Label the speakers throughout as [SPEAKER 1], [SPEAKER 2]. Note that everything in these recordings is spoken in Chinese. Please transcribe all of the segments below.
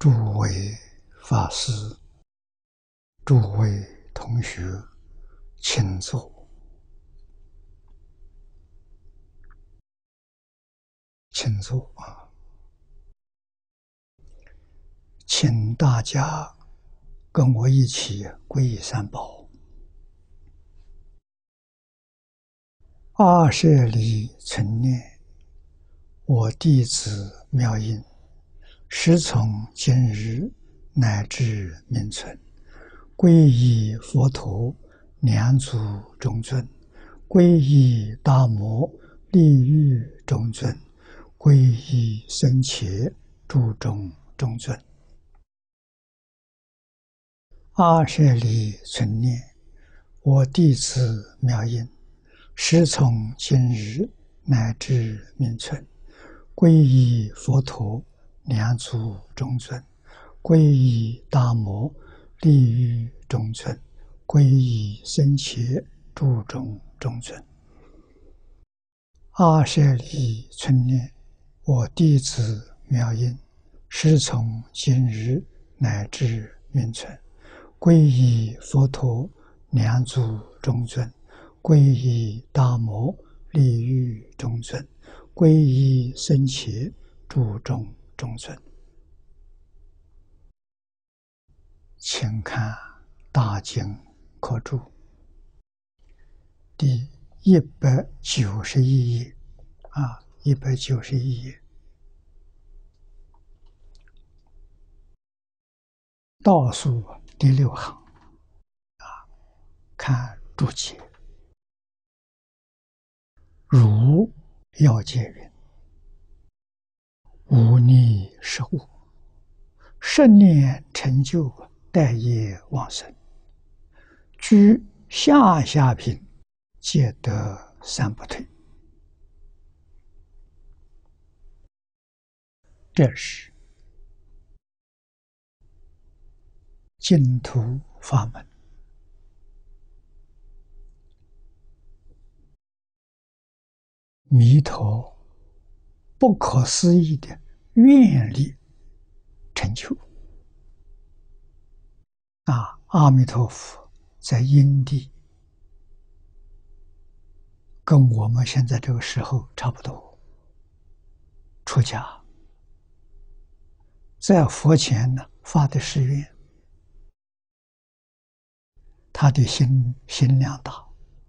[SPEAKER 1] 诸位法师、诸位同学，请坐，请坐啊！请大家跟我一起皈依三宝。阿舍离存念，我弟子妙音，时从今日乃至命存，皈依佛陀，两足中尊；皈依大摩，利欲中尊；皈依僧伽，注中中尊。阿舍离存念，我弟子妙音，时从今日乃至命存，皈依佛陀，两足中尊；皈依大摩，利欲中尊；皈依僧伽，注中中尊。阿舍离存念，我弟子妙音，时从今日乃至命存，皈依佛陀，两足中尊；皈依大摩，利欲中尊；皈依僧伽，注中中尊。请看大经科注第191页，191页倒数第6行看注解。如要解云：无逆是物，十念成就，待业往生，居下下品，皆得三不退。这是净土法门弥陀不可思议的愿力成就。阿弥陀佛在因地跟我们现在这个时候差不多，出家在佛前呢发的誓愿，他的心量大，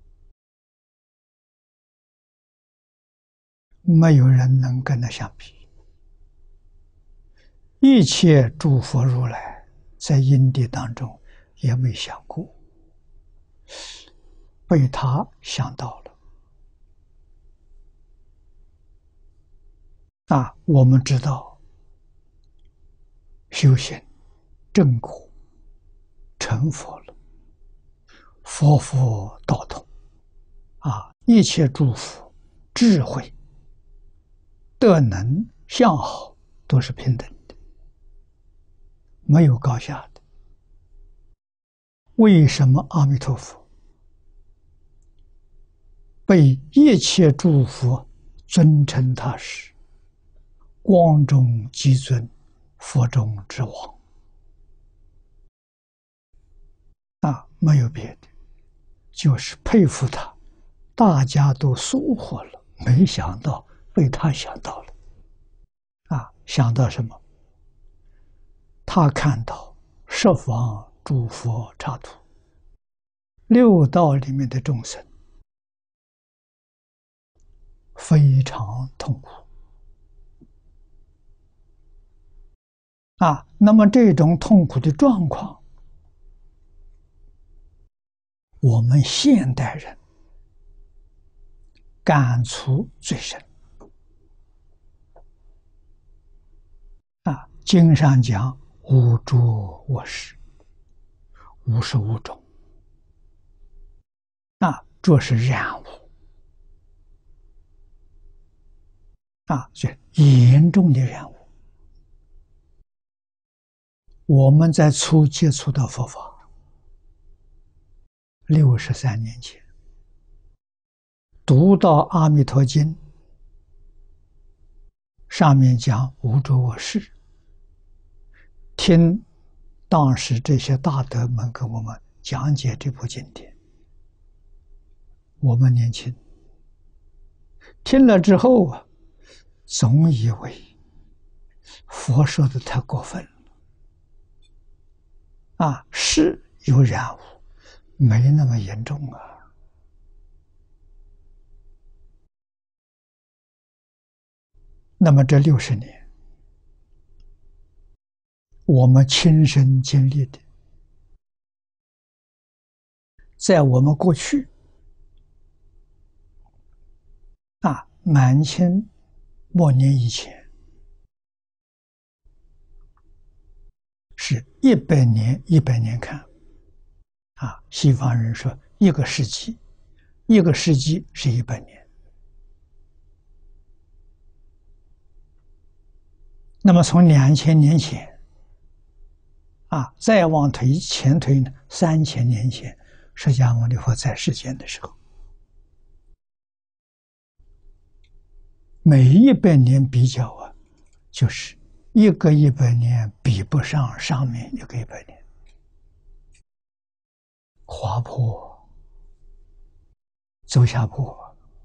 [SPEAKER 1] 没有人能跟他相比。一切诸佛如来在因地当中也没想过，被他想到了。我们知道修行正果成佛了，佛佛道同一切诸佛智慧德能相好都是平等的，没有高下的。为什么阿弥陀佛被一切诸佛尊称他是光中极尊，佛中之王？没有别的，就是佩服他，大家都疏忽了，没想到被他想到了。想到什么？他看到十方诸佛刹土六道里面的众生非常痛苦那么这种痛苦的状况，我们现代人感触最深。经上讲五浊恶世，55种这是染污是严重的染污。我们在初接触到佛法63年前，读到《阿弥陀经》，上面讲五浊恶世， 听当时这些大德们给我们讲解这部经典，我们年轻听了之后啊，总以为佛说的太过分了啊，是有染污，没那么严重啊。那么这60年，我们亲身经历的，在我们过去啊，满清末年以前，是100年100年看啊。西方人说1个世纪，1个世纪是100年。那么从2000年前啊，再往前推呢，3000年前，释迦牟尼佛在世间的时候，每100年比较啊，就是1个100年比不上上面1个100年，滑坡，走下坡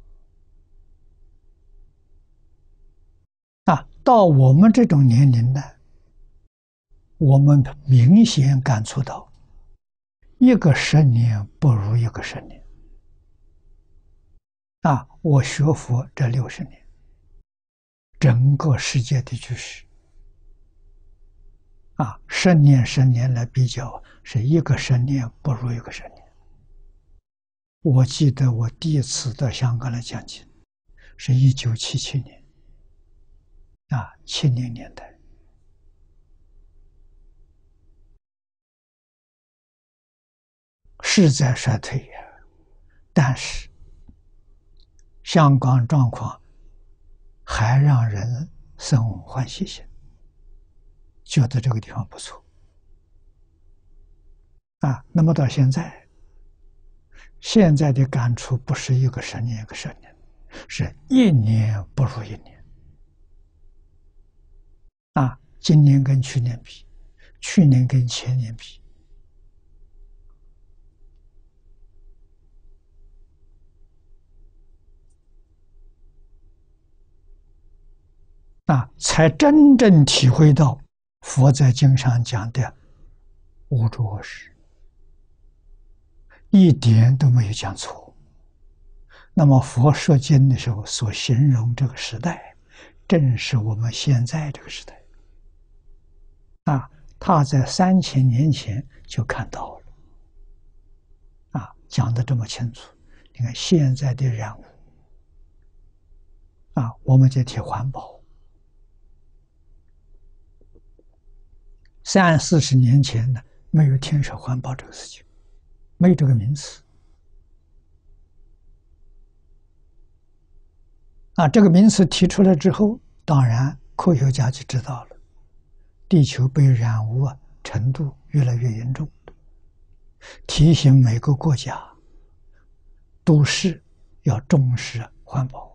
[SPEAKER 1] 啊。到我们这种年龄呢，我们明显感触到，1个10年不如1个10年啊。我学佛这60年，整个世界的局势啊，10年10年来比较，是1个10年不如1个10年。我记得我第一次到香港来讲经，是1977年啊，70年代。是在衰退呀，但是香港状况还让人生欢喜心，觉得这个地方不错啊。那么到现在的感触不是1个10年1个10年，是1年不如1年啊。今年跟去年比，去年跟前年比啊，才真正体会到佛在经上讲的无诸恶事，一点都没有讲错。那么佛说经的时候所形容这个时代，正是我们现在这个时代啊。他在3000年前就看到了啊，讲得这么清楚。你看现在的染污啊，我们就提环保，30、40年前呢，没有听说环保这个事情，没有这个名词啊。这个名词提出来之后，当然科学家就知道了，地球被染污程度越来越严重，提醒每个国家都是要重视环保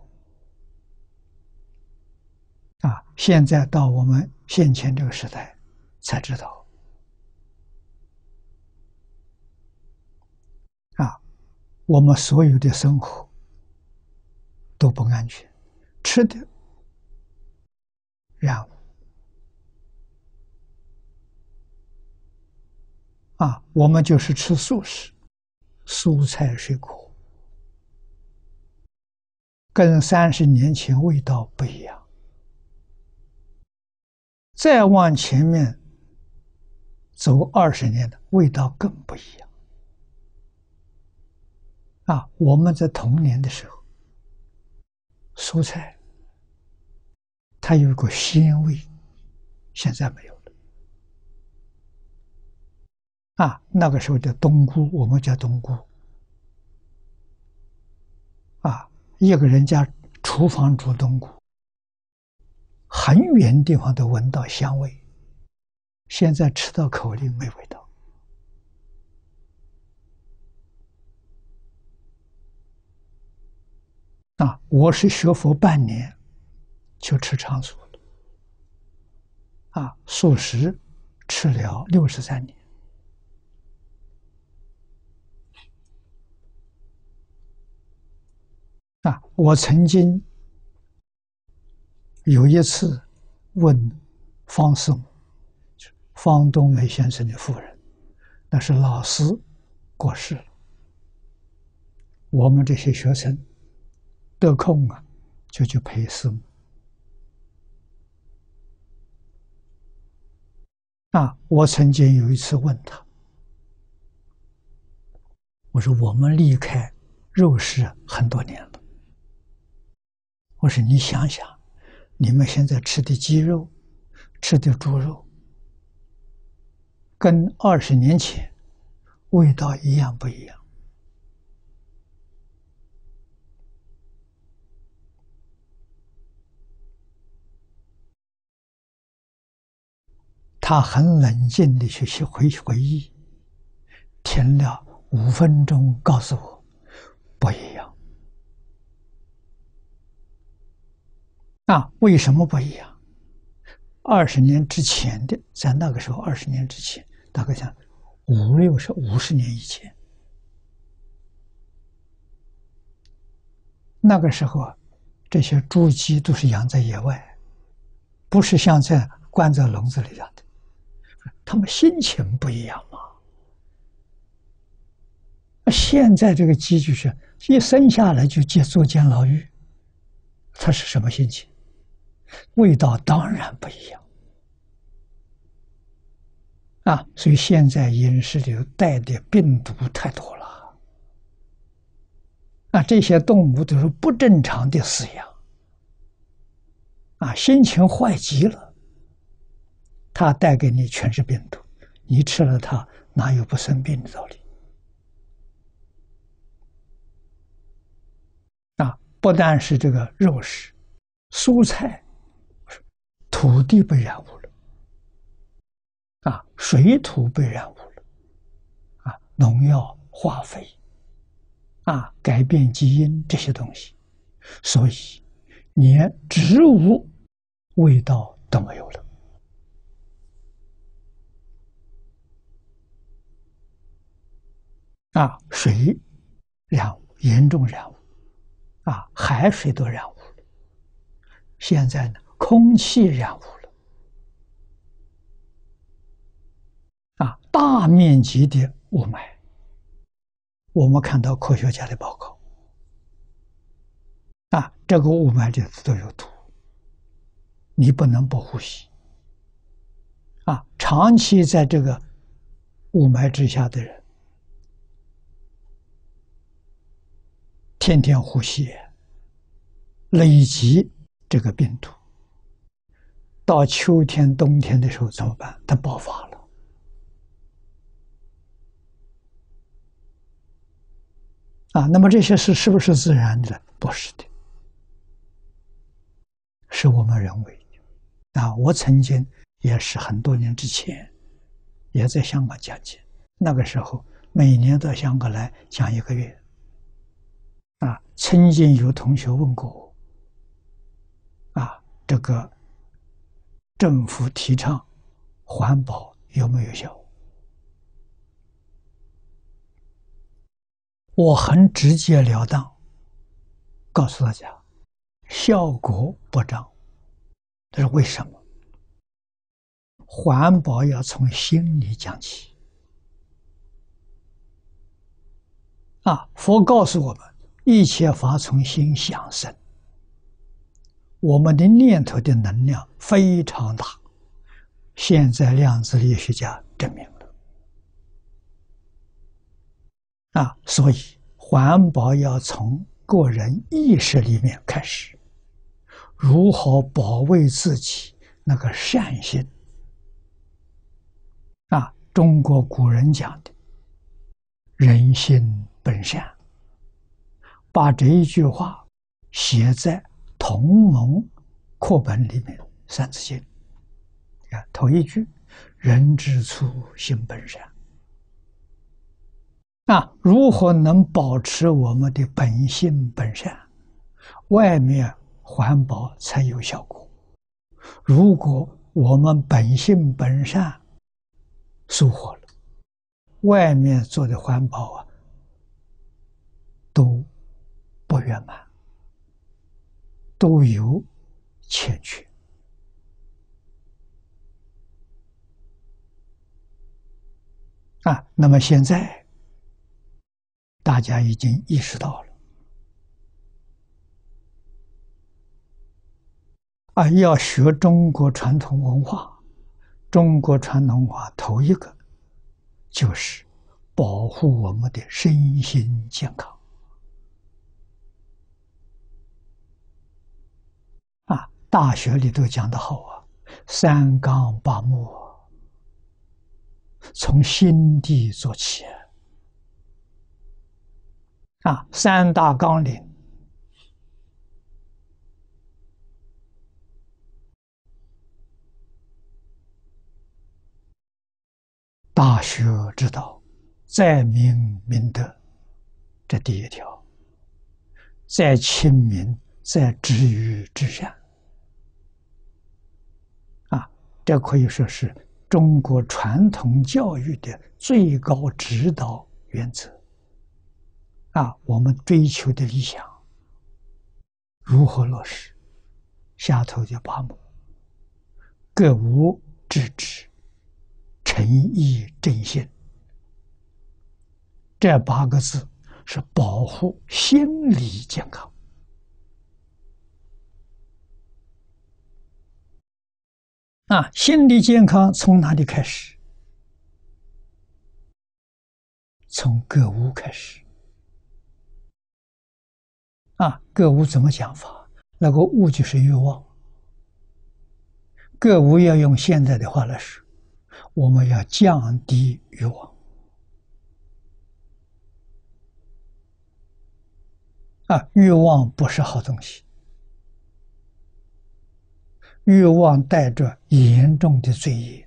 [SPEAKER 1] 啊。现在到我们现前这个时代才知道啊，我们所有的生活都不安全，吃的染污啊。我们就是吃素食，蔬菜水果，跟30年前味道不一样。再往前面走20年的味道更不一样啊。我们在童年的时候，蔬菜它有个鲜味，现在没有了啊。那个时候的冬菇，我们叫冬菇啊，一个人家厨房煮冬菇，很远的地方都闻到香味，现在吃到口里没味道啊。我是学佛半年就吃长素了啊，素食吃了63年。我曾经有一次问方师母，方东梅先生的夫人，那是老师过世了，我们这些学生得空就去陪师母。我曾经有一次问他，我说我们离开肉食很多年了，我说你想想，你们现在吃的鸡肉，吃的猪肉，跟20年前味道一样不一样？他很冷静地去回忆，停了5分钟，告诉我不一样。为什么不一样？20年之前的，在那个时候，20年之前，大概像50年以前，那个时候这些猪鸡都是养在野外，不是像在关在笼子里养的，他们心情不一样嘛。现在这个鸡就是一生下来就坐监牢狱，它是什么心情？味道当然不一样所以现在饮食里带的病毒太多了这些动物都是不正常的饲养心情坏极了，它带给你全是病毒，你吃了它哪有不生病的道理不但是这个肉食，蔬菜，土地被染污了水土被染污了农药、化肥改变基因这些东西，所以连植物味道都没有了水染污，严重染污海水都染污了，现在呢，空气染污了大面积的雾霾。我们看到科学家的报告这个雾霾里都有毒，你不能不呼吸长期在这个雾霾之下的人，天天呼吸，累积这个病毒，到秋天、冬天的时候怎么办？它爆发了那么这些是不是自然的？不是的，是我们人为的我曾经也是很多年之前也在香港讲解，那个时候每年到香港来讲1个月曾经有同学问过我这个政府提倡环保有没有效？我很直截了当告诉大家，效果不彰。这是为什么？环保要从心里讲起佛告诉我们，一切法从心想生。我们的念头的能量非常大，现在量子力学家证明了所以环保要从个人意识里面开始，如何保卫自己那个善心中国古人讲的人心本善，把这一句话写在同盟课本里面《三字经》头一句，人之初性本善如何能保持我们的本性本善？外面环保才有效果。如果我们本性本善收获了。外面做的环保啊，都不圆满，都有欠缺。那么现在大家已经意识到了，要学中国传统文化。中国传统文化头一个就是保护我们的身心健康。大学里头讲得好啊，三纲八目，从心地做起。三大纲领，大学之道，在明明德，这第一条；在亲民，在止于至善。这可以说是中国传统教育的最高指导原则。我们追求的理想如何落实？下头就八目：格物致知、诚意正信。这8个字是保护心理健康。心理健康从哪里开始？从格物开始。格物怎么讲法？那个物就是欲望。格物要用现在的话来说，我们要降低欲望。欲望不是好东西，欲望带着严重的罪业。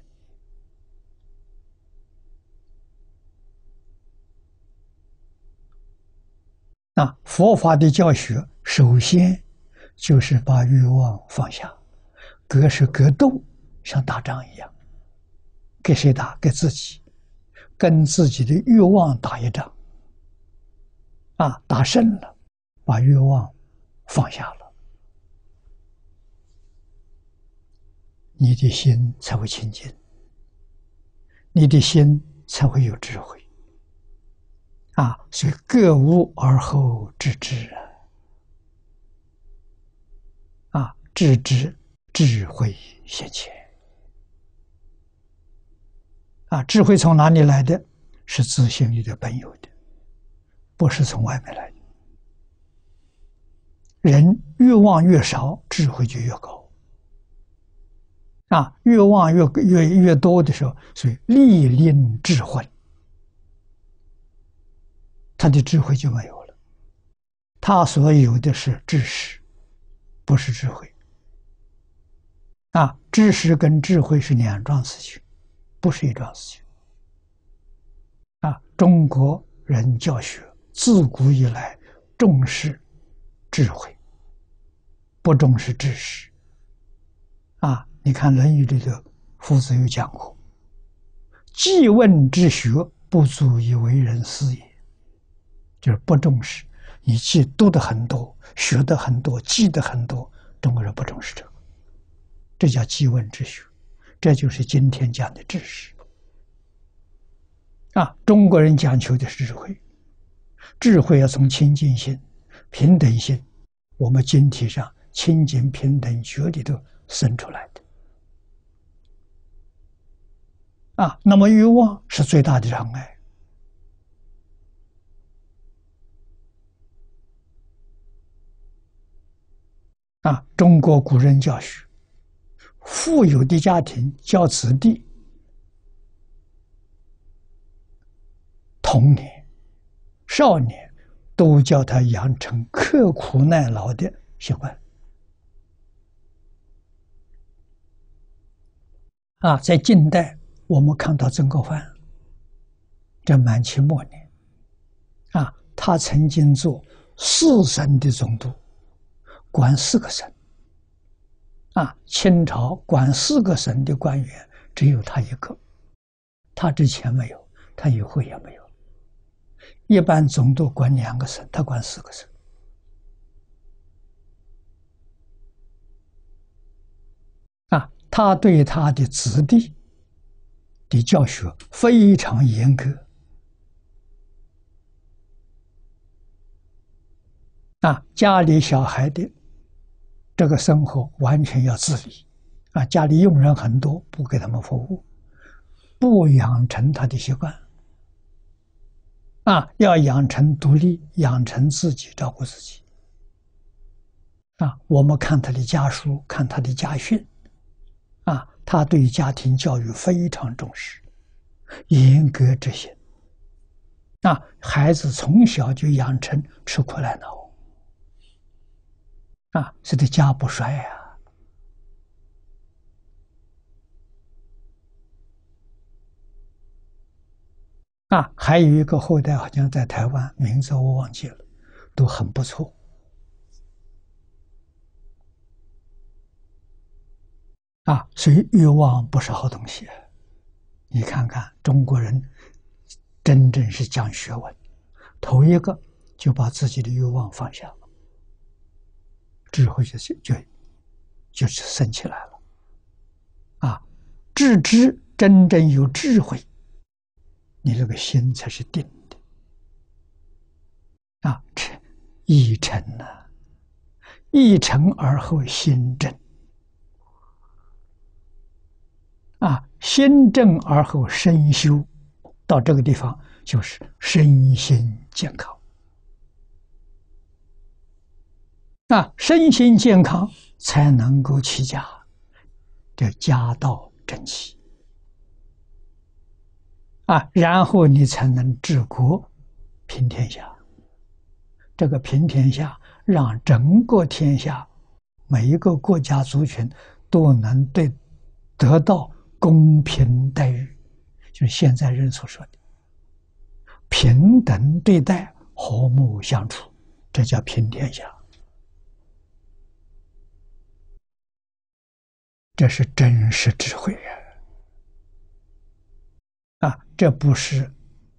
[SPEAKER 1] 佛法的教学首先就是把欲望放下。格是格斗，像打仗一样。给谁打？给自己，跟自己的欲望打一仗。打胜了，把欲望放下了，你的心才会清净，你的心才会有智慧。所以格物而后致知。致知，智慧现前。智慧从哪里来的？是自性里的本有的，不是从外面来的。人欲望越少，智慧就越高。欲望越多的时候，所以力令智昏，他的智慧就没有了。他所有的是知识，不是智慧。知识跟智慧是2桩事情，不是一桩事情。中国人教学自古以来重视智慧，不重视知识。你看《论语》里头，夫子有讲过：“记问之学，不足以为人师也。”就是不重视。你记读的很多，学的很多，记得很多，中国人不重视这个，这叫记问之学，这就是今天讲的知识。中国人讲求的是智慧，智慧要从清净心、平等心，我们经体上清净平等觉里头生出来的。那么欲望是最大的障碍。中国古人教学，富有的家庭教子弟童年、少年，都叫他养成刻苦耐劳的习惯。在近代，我们看到曾国藩，这满清末年，他曾经做4省的总督，管4个省。清朝管4个省的官员只有他一个， 他之前没有，他以后也没有。一般总督管2个省，他管4个省。他对他的子弟的教学非常严格。家里小孩的这个生活完全要自理。家里佣人很多，不给他们服务，不养成他的习惯。要养成独立，养成自己照顾自己。我们看他的家书，看他的家训。他对家庭教育非常重视，严格执行。孩子从小就养成吃苦耐劳。使得家不衰还有一个后代好像在台湾，名字我忘记了，都很不错。所以欲望不是好东西。你看看中国人真正是讲学问，头一个就把自己的欲望放下了，智慧就是升起来了。智知真正有智慧，你这个心才是定的。一诚一诚而后心正。心正而后身修，到这个地方就是身心健康。身心健康才能够齐家，这家道正齐。然后你才能治国平天下。这个平天下，让整个天下每一个国家族群都能得到公平待遇，就是现在人所说的平等对待、和睦相处，这叫平天下。这是真实智慧这不是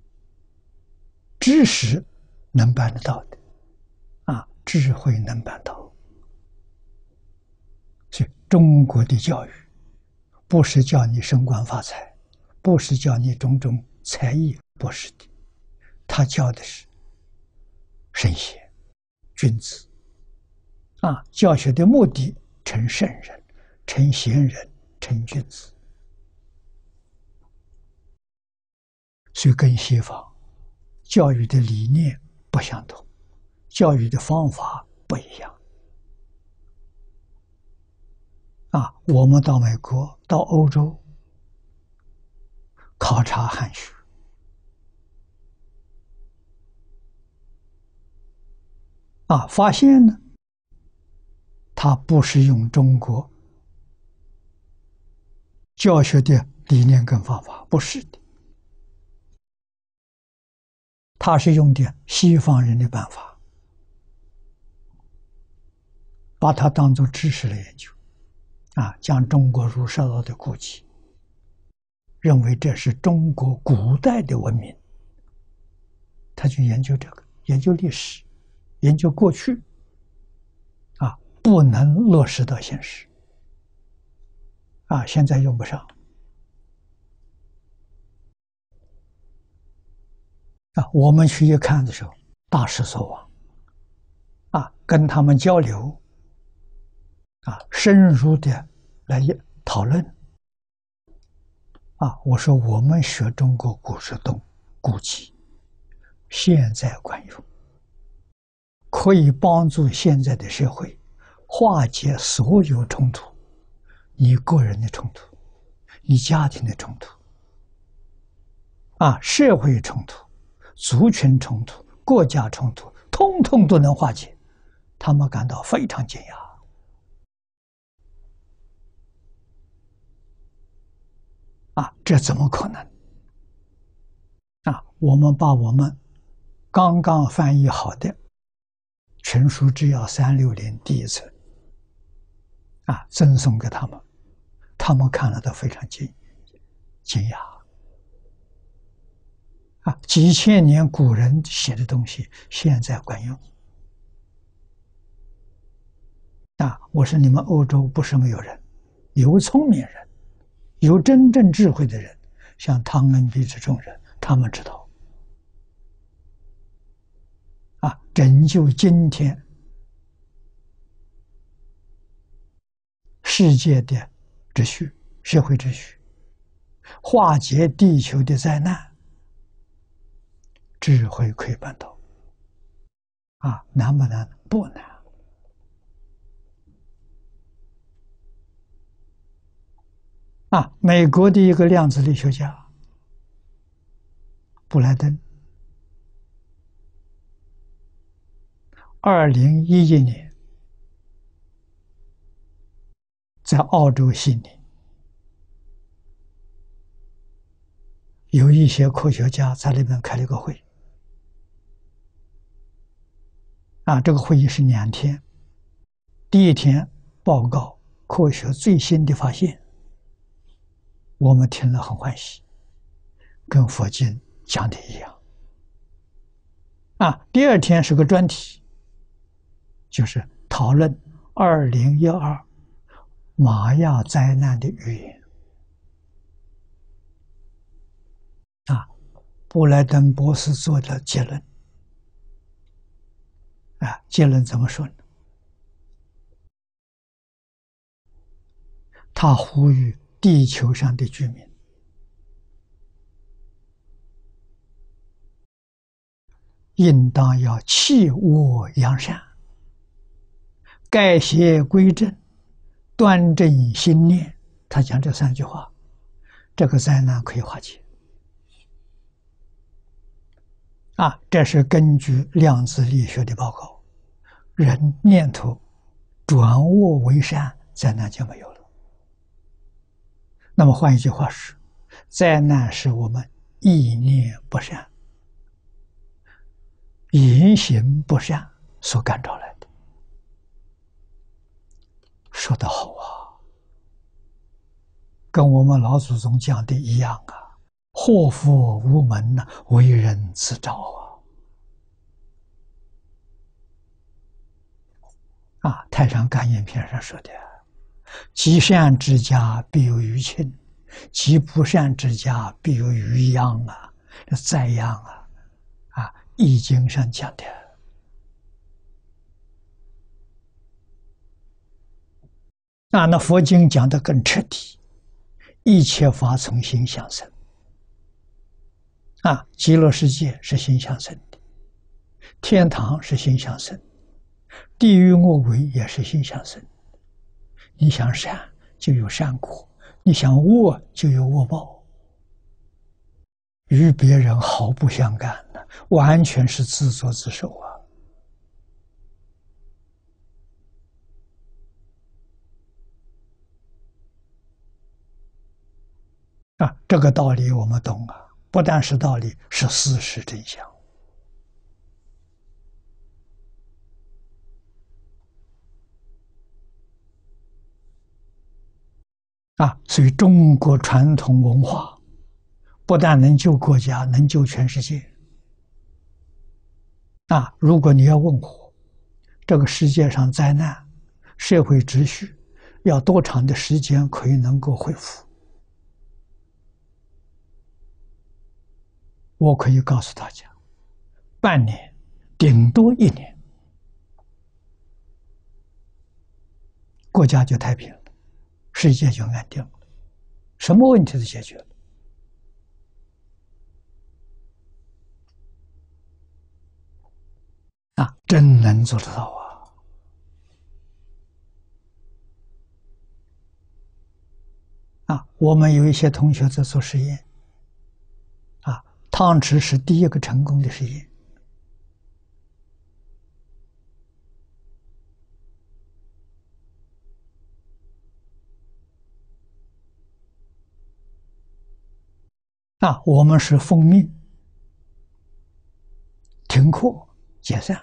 [SPEAKER 1] 知识能办得到的智慧能办到。所以中国的教育不是叫你升官发财，不是叫你种种才艺，不是的，他教的是圣贤君子教学的目的成圣人、成贤人、成君子。所以跟西方教育的理念不相同，教育的方法不一样。我们到美国、到欧洲考察汉学，发现呢，他不是用中国教学的理念跟方法，不是的，他是用的西方人的办法，把它当作知识来研究将中国儒释道的古籍认为这是中国古代的文明，他去研究这个，研究历史，研究过去不能落实到现实现在用不上我们去一看的时候，大失所望跟他们交流深入的来讨论我说我们学中国古时古籍现在管用，可以帮助现在的社会化解所有冲突，你个人的冲突，你家庭的冲突社会冲突、族群冲突、国家冲突，通通都能化解，他们感到非常惊讶这怎么可能我们把我们刚刚翻译好的全书制要360第一册赠送给他们，他们看了都非常惊讶几千年古人写的东西，现在管用。我说你们欧洲不是没有人，有聪明人，有真正智慧的人，像汤恩比这种人，他们知道拯救今天世界的秩序、社会秩序，化解地球的灾难，智慧可以办到。难不难？不难。美国的一个量子力学家布莱登，2011年在澳洲悉尼，有一些科学家在那边开了个会。这个会议是2天，第一天报告科学最新的发现，我们听了很欢喜，跟佛经讲的一样。第二天是个专题，就是讨论2012玛雅灾难的预言。布莱登博士做的结论。结论怎么说呢？他呼吁地球上的居民应当要弃恶扬善，改邪归正，端正心念。他讲这3句话，这个灾难可以化解。这是根据量子力学的报告，人念头转恶为善，灾难就没有了。那么换一句话是，灾难是我们意念不善、言行不善所感召来的。说得好跟我们老祖宗讲的一样祸福无门为人自招太上感应篇上说的，积善之家必有余庆，积不善之家必有余殃灾殃易经上讲的。那佛经讲的更彻底，一切法从心想生。极乐世界是心想生的，天堂是心想生，地狱恶鬼也是心想生。你想善就有善果，你想恶就有恶报，与别人毫不相干完全是自作自受这个道理我们懂不但是道理，是事实真相。所以中国传统文化不但能救国家，能救全世界。如果你要问我，这个世界上灾难、社会秩序要多长的时间可以能够恢复？我可以告诉大家，半年，顶多1年，国家就太平了，世界就安定了，什么问题都解决了。真能做得到我们有一些同学在做实验汤池是第一个成功的实验。我们是奉命停课解散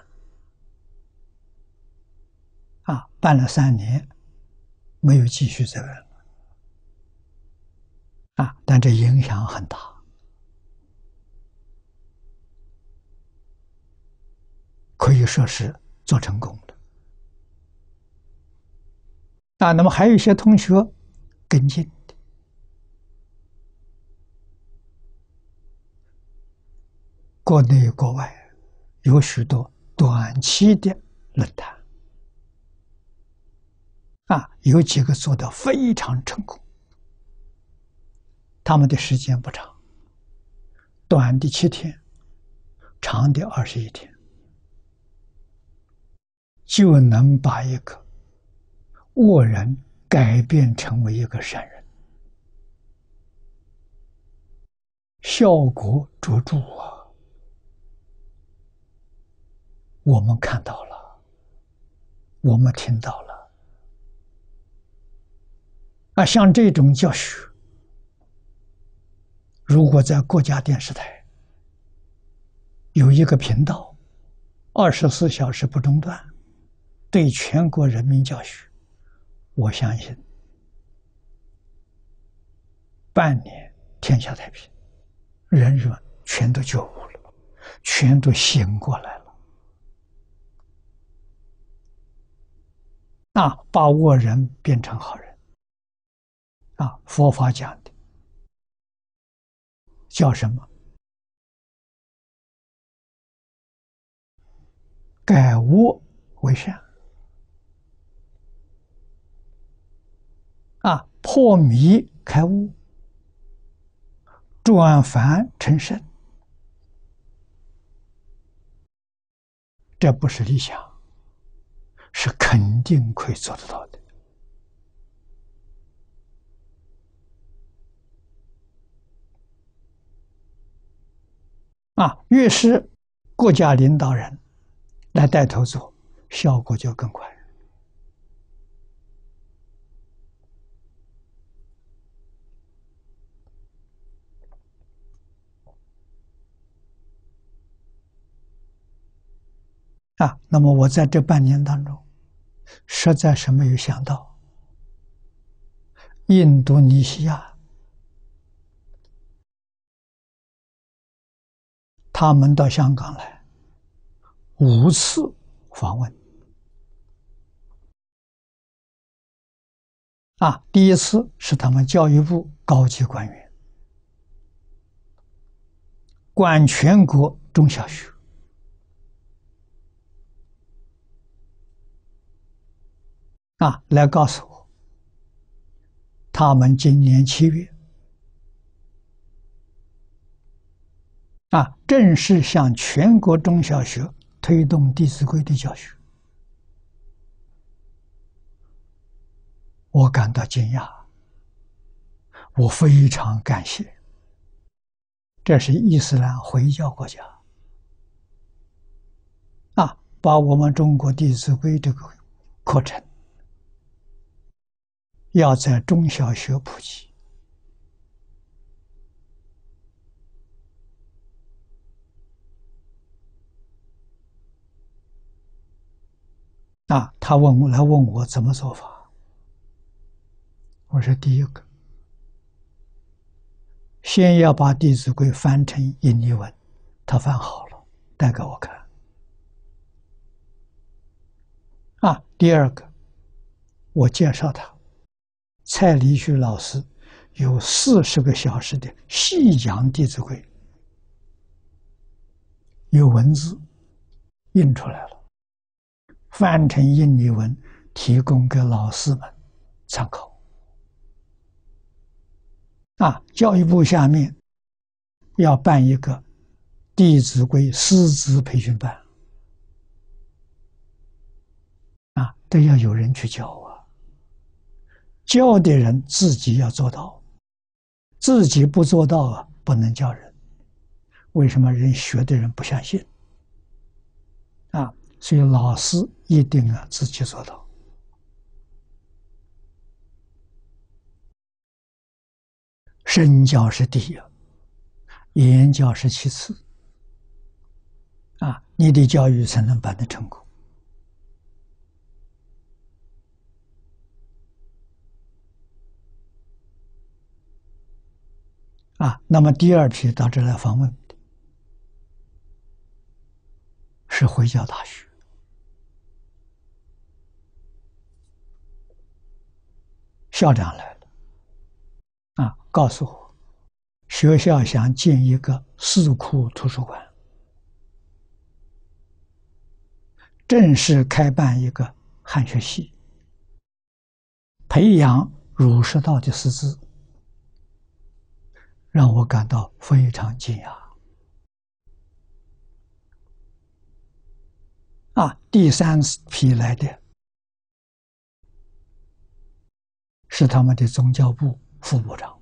[SPEAKER 1] 办了3年，没有继续这个但这影响很大可以说是做成功的。那么还有一些同学跟进的，国内国外有许多短期的论坛，有几个做得非常成功，他们的时间不长，短的7天，长的21天，就能把一个恶人改变成为一个善人，效果卓著啊！我们看到了，我们听到了。像这种教学，如果在国家电视台有一个频道，24小时不中断，对全国人民教学，我相信半年天下太平，人人全都觉悟了，全都醒过来了。把恶人变成好人。佛法讲的叫什么？改恶为善。破迷开悟，转凡成圣，这不是理想，是肯定可以做得到的。越是国家领导人来带头做，效果就更快。那么我在这半年当中，实在是没有想到，印度尼西亚他们到香港来5次访问。第一次是他们教育部高级官员，管全国中小学。来告诉我，他们今年7月正式向全国中小学推动《弟子规》的教学。我感到惊讶，我非常感谢。这是伊斯兰回教国家把我们中国《弟子规》这个课程要在中小学普及。他来问我怎么做法。我说第一个，先要把《弟子规》翻成印尼文，他翻好了，带给我看。第二个，我介绍他，蔡礼旭老师有40个小时的细讲《弟子规》，有文字印出来了，翻成印尼文，提供给老师们参考。教育部下面要办一个《弟子规》师资培训班，都要有人去教教的人自己要做到，自己不做到不能教人。为什么人学的人不相信？所以老师一定自己做到。身教是第一，言教是其次。你的教育才能办得成功。那么第二批到这来访问， 是回教大学校长来了，告诉我，学校想建一个4库图书馆，正式开办一个汉学系，培养儒释道的师资，让我感到非常惊讶。第3批来的是他们的宗教部副部长。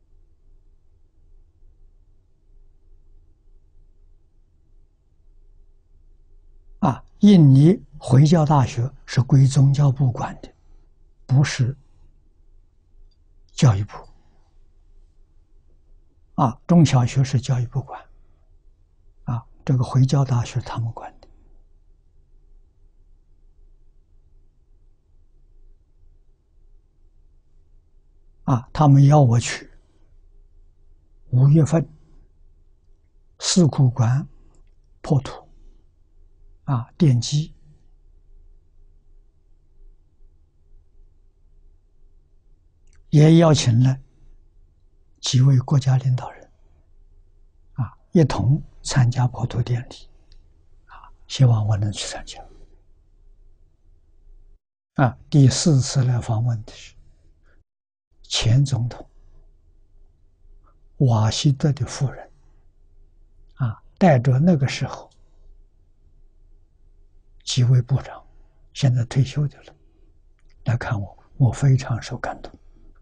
[SPEAKER 1] 印尼回教大学是归宗教部管的，不是教育部。中小学是教育部管，这个回教大学他们管的。他们要我去5月份4库馆破土，奠基，也邀请了几位国家领导人，一同参加破土典礼，希望我能去参加。第4次来访问的是前总统瓦希德的夫人，带着那个时候几位部长，现在退休的了，来看我，我非常受感动。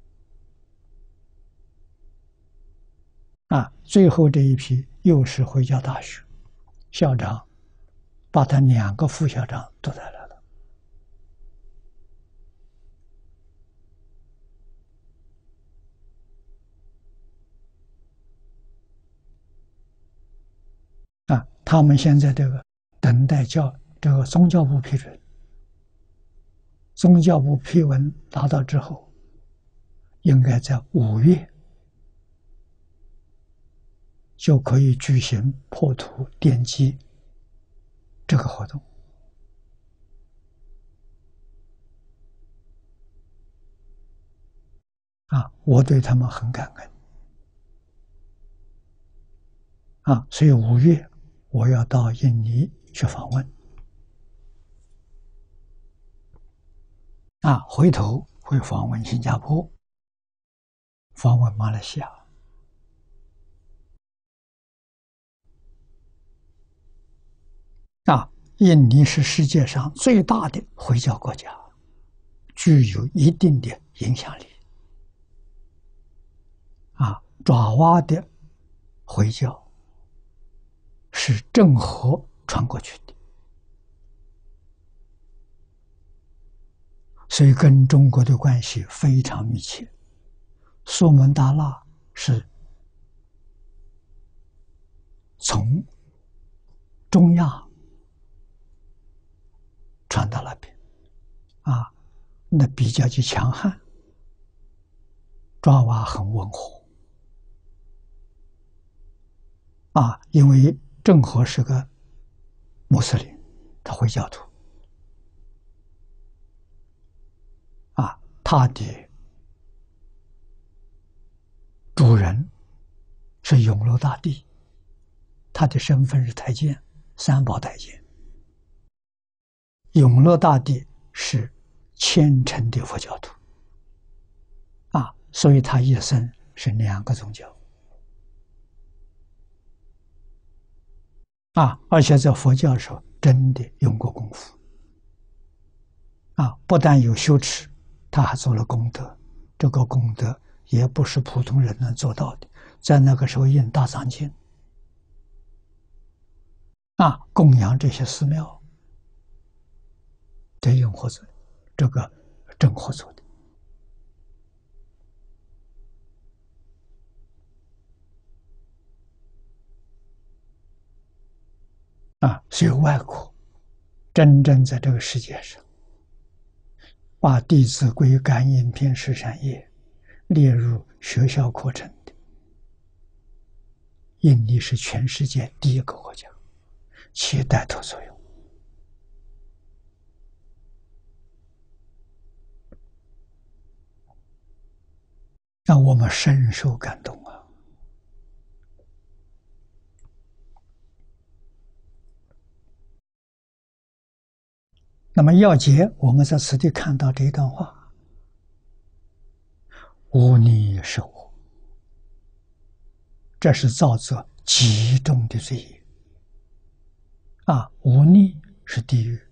[SPEAKER 1] 最后这一批又是回教大学校长，把他2个副校长都带来了。他们现在这个等待这个宗教部批准，宗教部批文达到之后，应该在5月就可以举行破土奠基这个活动。我对他们很感恩。所以5月我要到印尼去访问。回头会访问新加坡，访问马来西亚。印尼是世界上最大的回教国家，具有一定的影响力。爪哇的回教是郑和传过去的，所以跟中国的关系非常密切。苏门答腊是从中亚传到那边，那比较的强悍。爪哇很温和，因为郑和是个穆斯林，他回教徒，他的主人是永乐大帝，他的身份是太监，3宝太监。永乐大帝是虔诚的佛教徒，所以他一生是2个宗教。而且在佛教的时候真的用过功夫，不但有修持，他还做了功德。这个功德也不是普通人能做到的，在那个时候印大藏经，供养这些寺庙，这永和做的，这个郑和做的。所以外国真正在这个世界上把《弟子规》《感应篇》《十善业》列入学校课程的，印尼是全世界第1个国家，起带头作用。 让我们深受感动啊！那么要解，我们在此地看到这一段话：无逆是我，这是造作极重的罪业啊！无逆是地狱，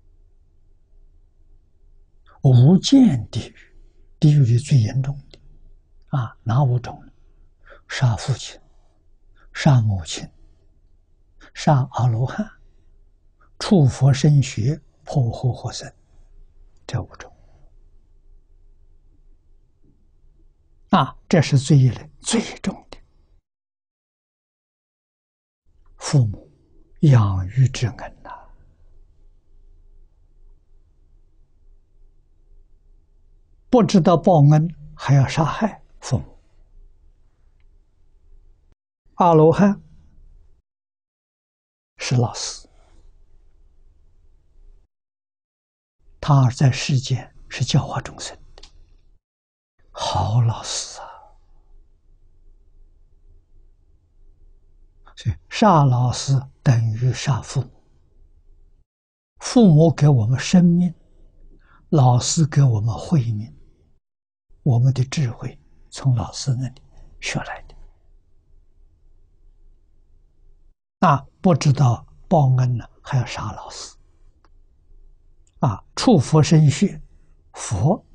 [SPEAKER 1] 无间地狱，地狱里最严重的啊！哪五种？杀父亲、杀母亲、杀阿罗汉、触佛身血、破活活生，这五种啊！这是罪业的最重的。父母养育之恩呐，不知道报恩，还要杀害父母。阿罗汉是老师，他在世间是教化众生的好老师啊！所以杀老师等于杀父母。父母给我们生命，老师给我们慧命，我们的智慧从老师那里学来的。不知道报恩呢，还要杀老师触佛身血，佛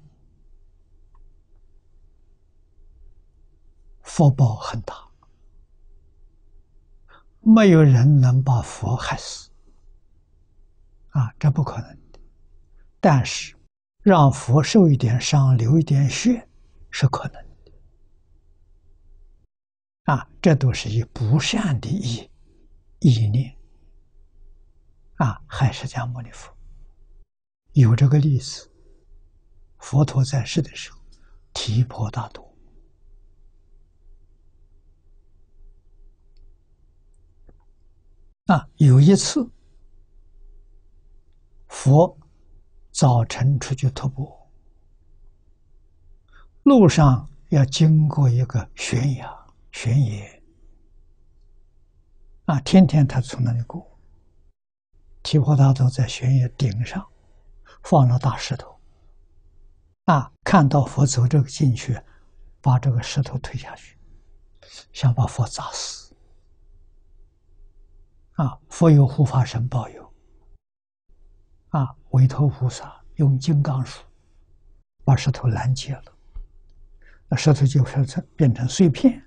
[SPEAKER 1] 报很大，没有人能把佛害死这不可能的。但是让佛受一点伤，流一点血是可能的这都是以不善的意念害释迦牟尼佛。有这个例子，佛陀在世的时候，提婆达多有一次，佛早晨出去徒步，路上要经过一个悬崖天天他从那里过。提婆达多在悬崖顶上放了大石头看到佛走这个进去，把这个石头推下去，想把佛砸死佛有护法神保佑韦陀菩萨用金刚杵把石头拦截了，那石头就变成碎片，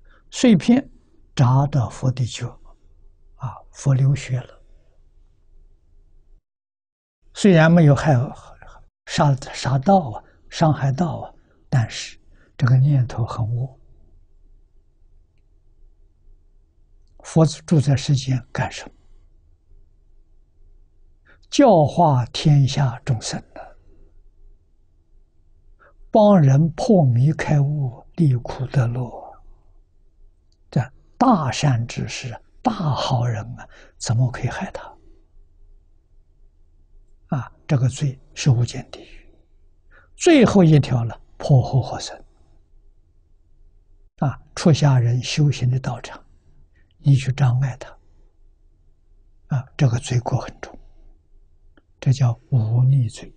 [SPEAKER 1] 扎到佛的脚佛流血了。虽然没有杀到伤害到但是这个念头很恶。佛住在世间干什么？教化天下众生的，帮人破迷开悟，离苦得乐。这大善之士、大好人怎么可以害他？这个罪是无间地狱。最后一条了，破活活生出家人修行的道场，你去障碍他这个罪过很重，这叫忤逆罪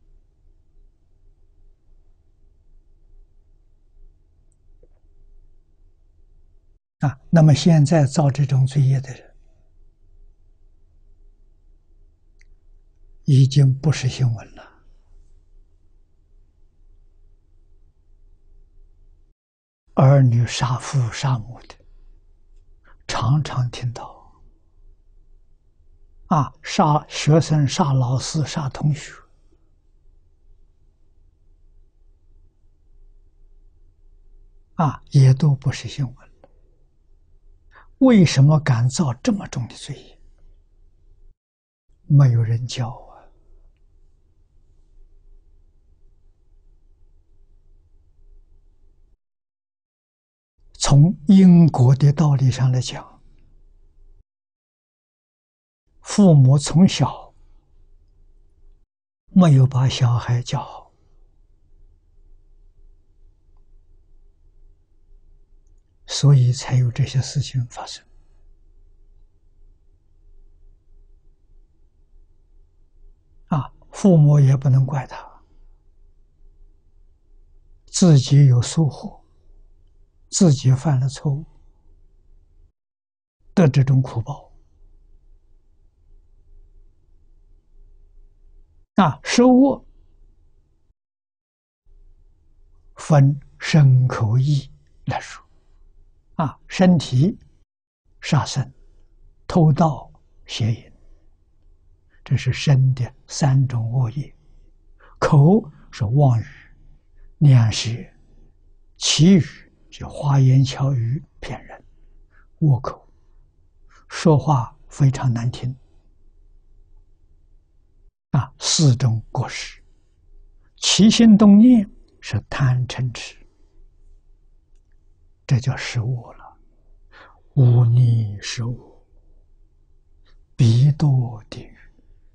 [SPEAKER 1] 那么现在造这种罪业的人，已经不是新闻了。儿女杀父杀母的，常常听到杀学生、杀老师、杀同学也都不是新闻了。为什么敢造这么重的罪业？没有人教从因果的道理上来讲，父母从小没有把小孩教好， 所以才有这些事情发生。父母也不能怪他，自己有疏忽，自己犯了错误，得这种苦报。食物分身口意来说，身体杀生、偷盗、邪淫，这是身的3种恶业；口是妄语、两舌、绮语，就花言巧语骗人，恶口，说话非常难听。4种过失。起心动念是贪嗔痴，这叫食恶了。忤逆食恶，必堕地狱，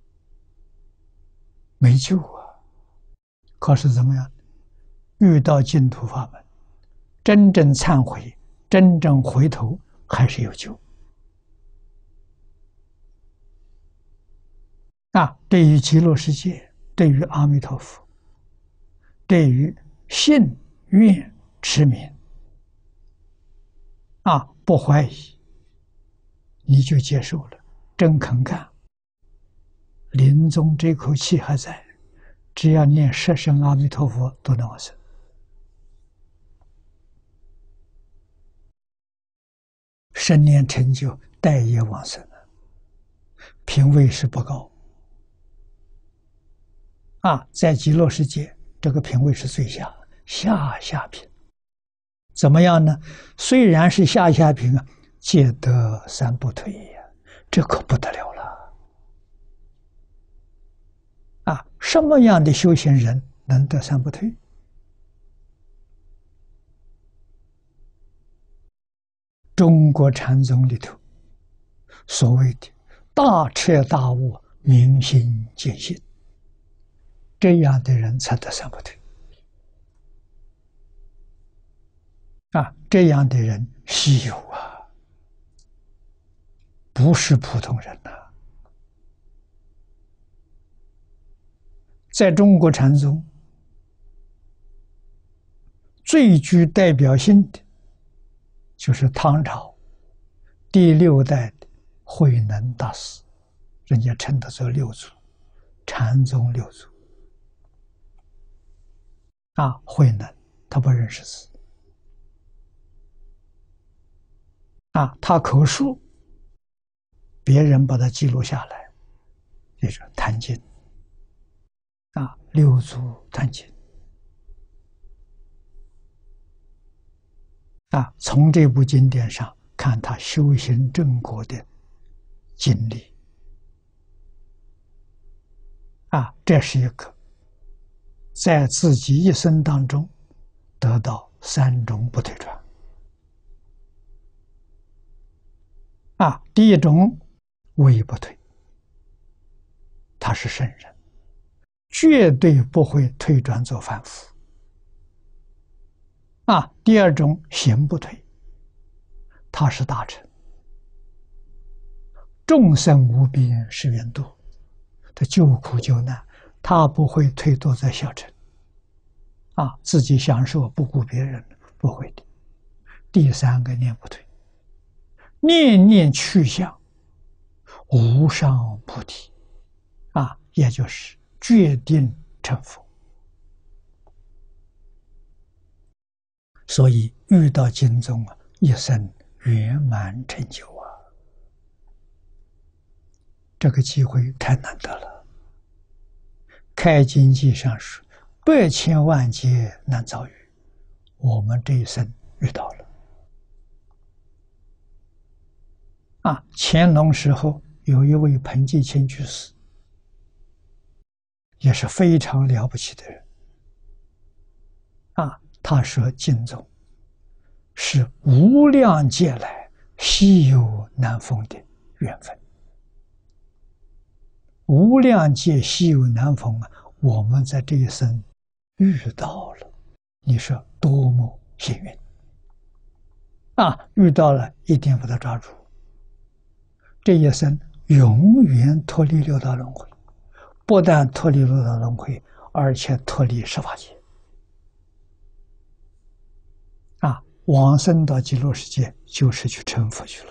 [SPEAKER 1] 没救啊！可是怎么样？遇到净土法门，真正忏悔，真正回头，还是有救。对于极乐世界，对于阿弥陀佛，对于信愿持名，不怀疑，你就接受了，真肯干。临终这口气还在，只要念10声阿弥陀佛，都能往生。生念成就，待业往生了，品位是不高。在极乐世界，这个品位是最下品。怎么样呢？虽然是下品皆得3不退呀，这可不得了了。什么样的修行人能得3不退？中国禅宗里头所谓的大彻大悟、明心见性，这样的人才得3不退。这样的人稀有啊，不是普通人呐。在中国禅宗，最具代表性的就是唐朝第6代的慧能大师，人家称他做6祖，禅宗6祖。慧能他不认识字，他口述，别人把它记录下来，也就是坛经。6祖坛经。从这部经典上看他修行正果的经历。这是一个在自己一生当中得到3种不退转。第一种唯不退，他是圣人，绝对不会退转做凡夫。第二种行不退，他是大乘，众生无边誓愿度，他救苦救难，他不会退堕在小乘。自己享受不顾别人，不会的。第3个念不退，念念去向无上菩提，也就是决定成佛。所以遇到经宗一生圆满成就这个机会太难得了。开经记上说，100千万劫难遭遇，我们这一生遇到了。乾隆时候有一位彭继清居士，也是非常了不起的人。他说经宗是无量劫来稀有难逢的缘分，无量劫稀有难逢我们在这一生遇到了，你说多么幸运遇到了一定把它抓住，这一生永远脱离六道轮回，不但脱离六道轮回，而且脱离十法界。往生到极乐世界就是去成佛去了。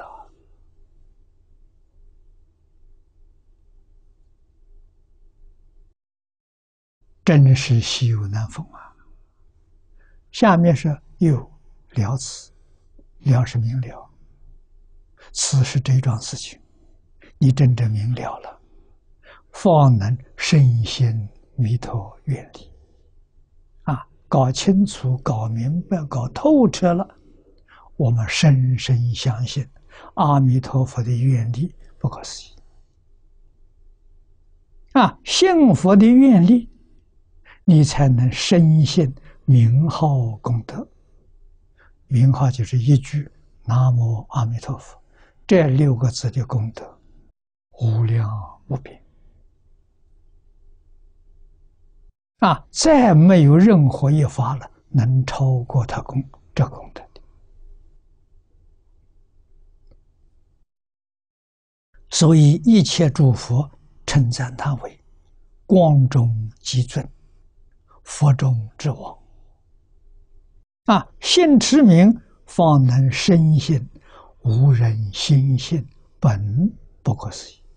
[SPEAKER 1] 真是稀有难逢啊！下面是有了此，了是明了，此是这桩事情，你真正明了了，方能身心弥陀愿力。搞清楚、搞明白、搞透彻了，我们深深相信阿弥陀佛的愿力不可思议。信佛的愿力，你才能深信名号功德。名号就是一句南无阿弥陀佛，这6个字的功德无量无边。再没有任何一法了能超过他这功德的。所以一切诸佛称赞他为光中极尊，佛中之王。信持名，方能深信无人心性本不可思议。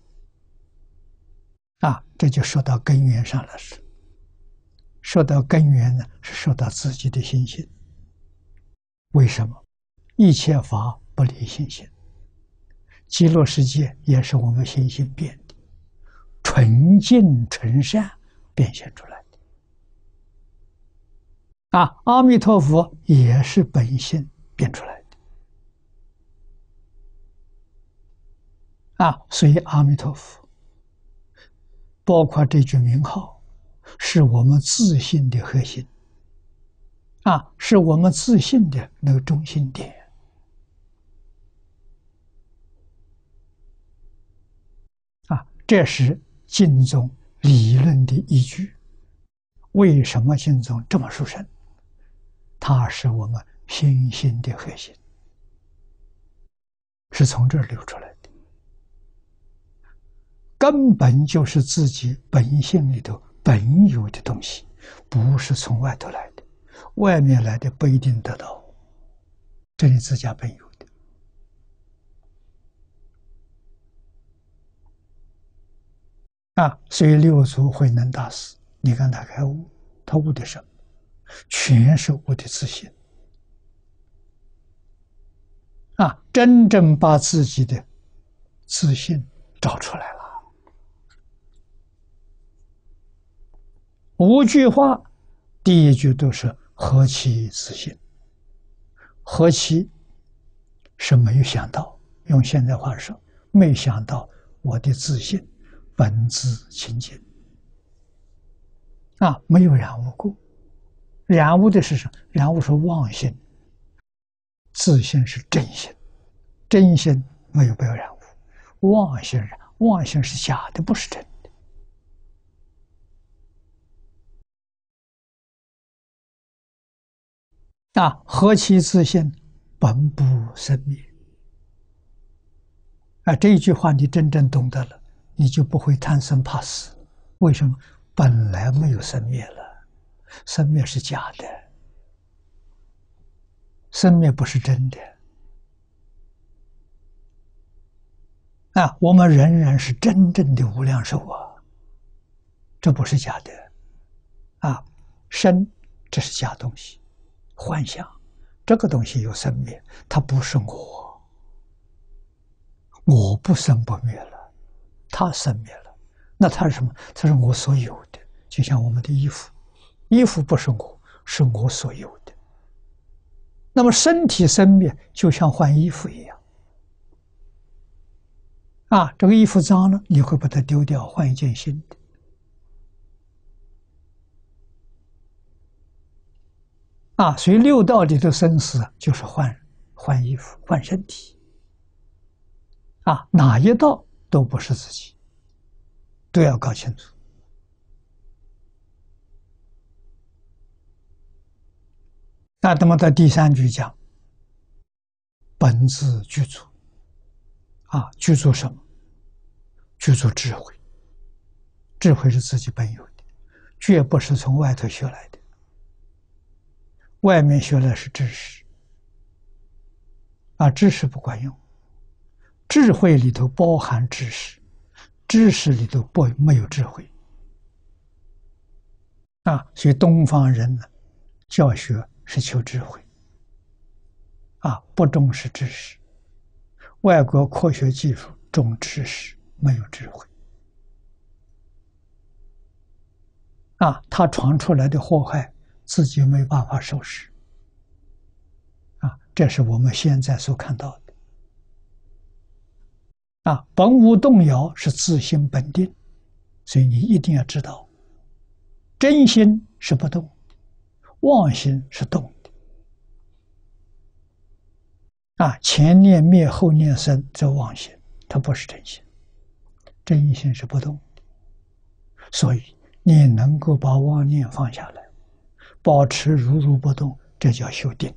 [SPEAKER 1] 这就说到根源上了。说到根源呢，是说到自己的心性。为什么？一切法不离心性，极乐世界也是我们心性变的，纯净纯善变现出来的。阿弥陀佛也是本性变出来的。所以阿弥陀佛，包括这句名号，是我们自信的核心，是我们自信的那个中心点。这是经宗理论的依据。为什么经宗这么殊胜？它是我们心性的核心，是从这儿流出来的，根本就是自己本性里头本有的东西，不是从外头来的，外面来的不一定得到，这里自家本有的。所以六祖慧能大师，你看他开悟，他悟的什么？全是悟的自信。真正把自己的自信找出来了。5句话，第一句都是何其自信。何其是没有想到，用现在话说，没想到我的自信本自清净。没有染污过。染污的是什么？染污是妄心，自信是真心，真心没有被染污，妄心是假的，不是真的。何其自信，本不生灭。这一句话你真正懂得了，你就不会贪生怕死。为什么？本来没有生灭了，生灭是假的，生灭不是真的。我们仍然是真正的无量寿啊，这不是假的。生，这是假东西，幻想，这个东西有生灭，它不是我，我不生不灭了，它生灭了，那它是什么？它是我所有的，就像我们的衣服，衣服不是我，是我所有的。那么身体生灭，就像换衣服一样。这个衣服脏了，你会把它丢掉，换一件新的。所以六道里的生死就是换衣服、换身体。哪一道都不是自己，都要搞清楚。那么到第3句讲， 本自具足。具足什么？具足智慧。智慧是自己本有的，绝不是从外头学来的。外面学来是知识，知识不管用。智慧里头包含知识，知识里头没有智慧。所以东方人呢，教学是求智慧，不重视知识。外国科学技术重知识，没有智慧。他传出来的祸害，自己没办法收拾。这是我们现在所看到的。本无动摇是自性本定，所以你一定要知道，真心是不动的，妄心是动的。前念灭，后念生，这妄心，它不是真心，真心是不动的。所以你能够把妄念放下来，保持如如不动，这叫修定。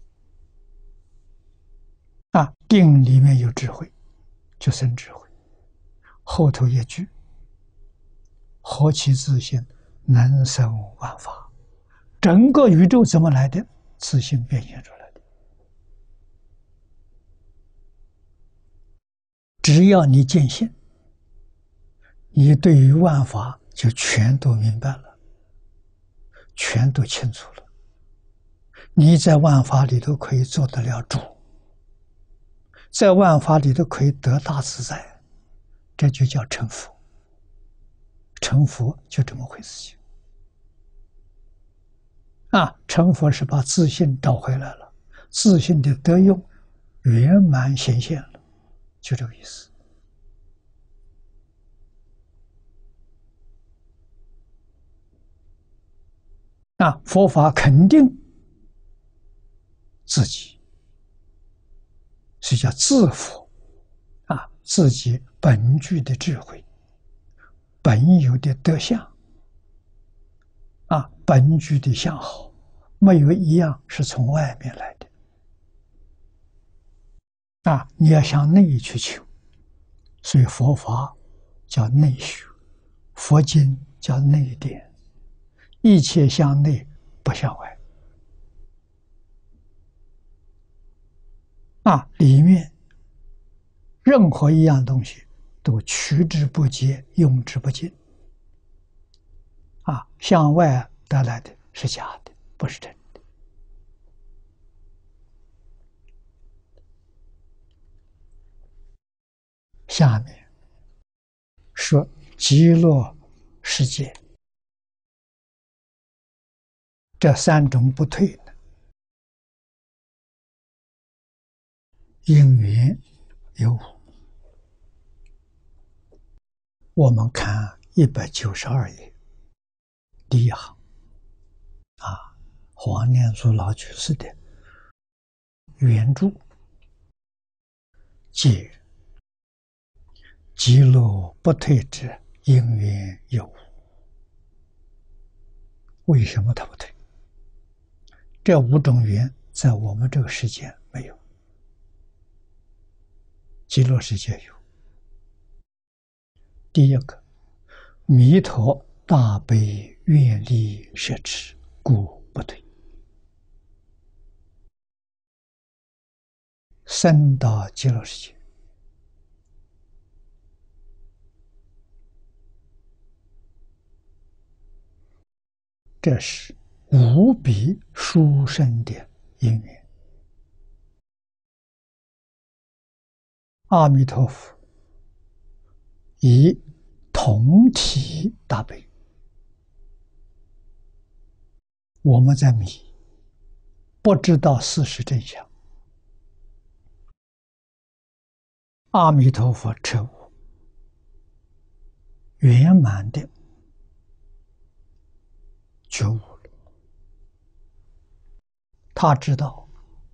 [SPEAKER 1] 定里面有智慧，就生智慧。后头一句，何其自性，能生万法。整个宇宙怎么来的？自性变现出来的。只要你见性，你对于万法就全都明白了，全都清楚了。你在万法里头可以做得了主，在万法里头可以得大自在，这就叫成佛。成佛就这么回事情。成佛是把自信找回来了，自信的德用圆满显现了，就这个意思。佛法肯定自己，是叫自佛。自己本具的智慧，本有的德相，本具的相好，没有一样是从外面来的。你要向内去求，所以佛法叫内学，佛经叫内典，一切向内不向外。里面任何一样东西都取之不竭，用之不尽。向外得来的是假的，不是真的。下面说极乐世界这三种不退的因缘有五。我们看192页第一行，黄念祖老居士的原著，解极乐不退之因缘有无。为什么它不退？这五种缘在我们这个世界没有，极乐世界有。第一个，弥陀大悲愿力摄持，故不退。升到极乐世界，这是无比殊胜的因缘。阿弥陀佛以同体大悲，我们在迷，不知道事实真相。阿弥陀佛彻悟，圆满的觉悟了。他知道，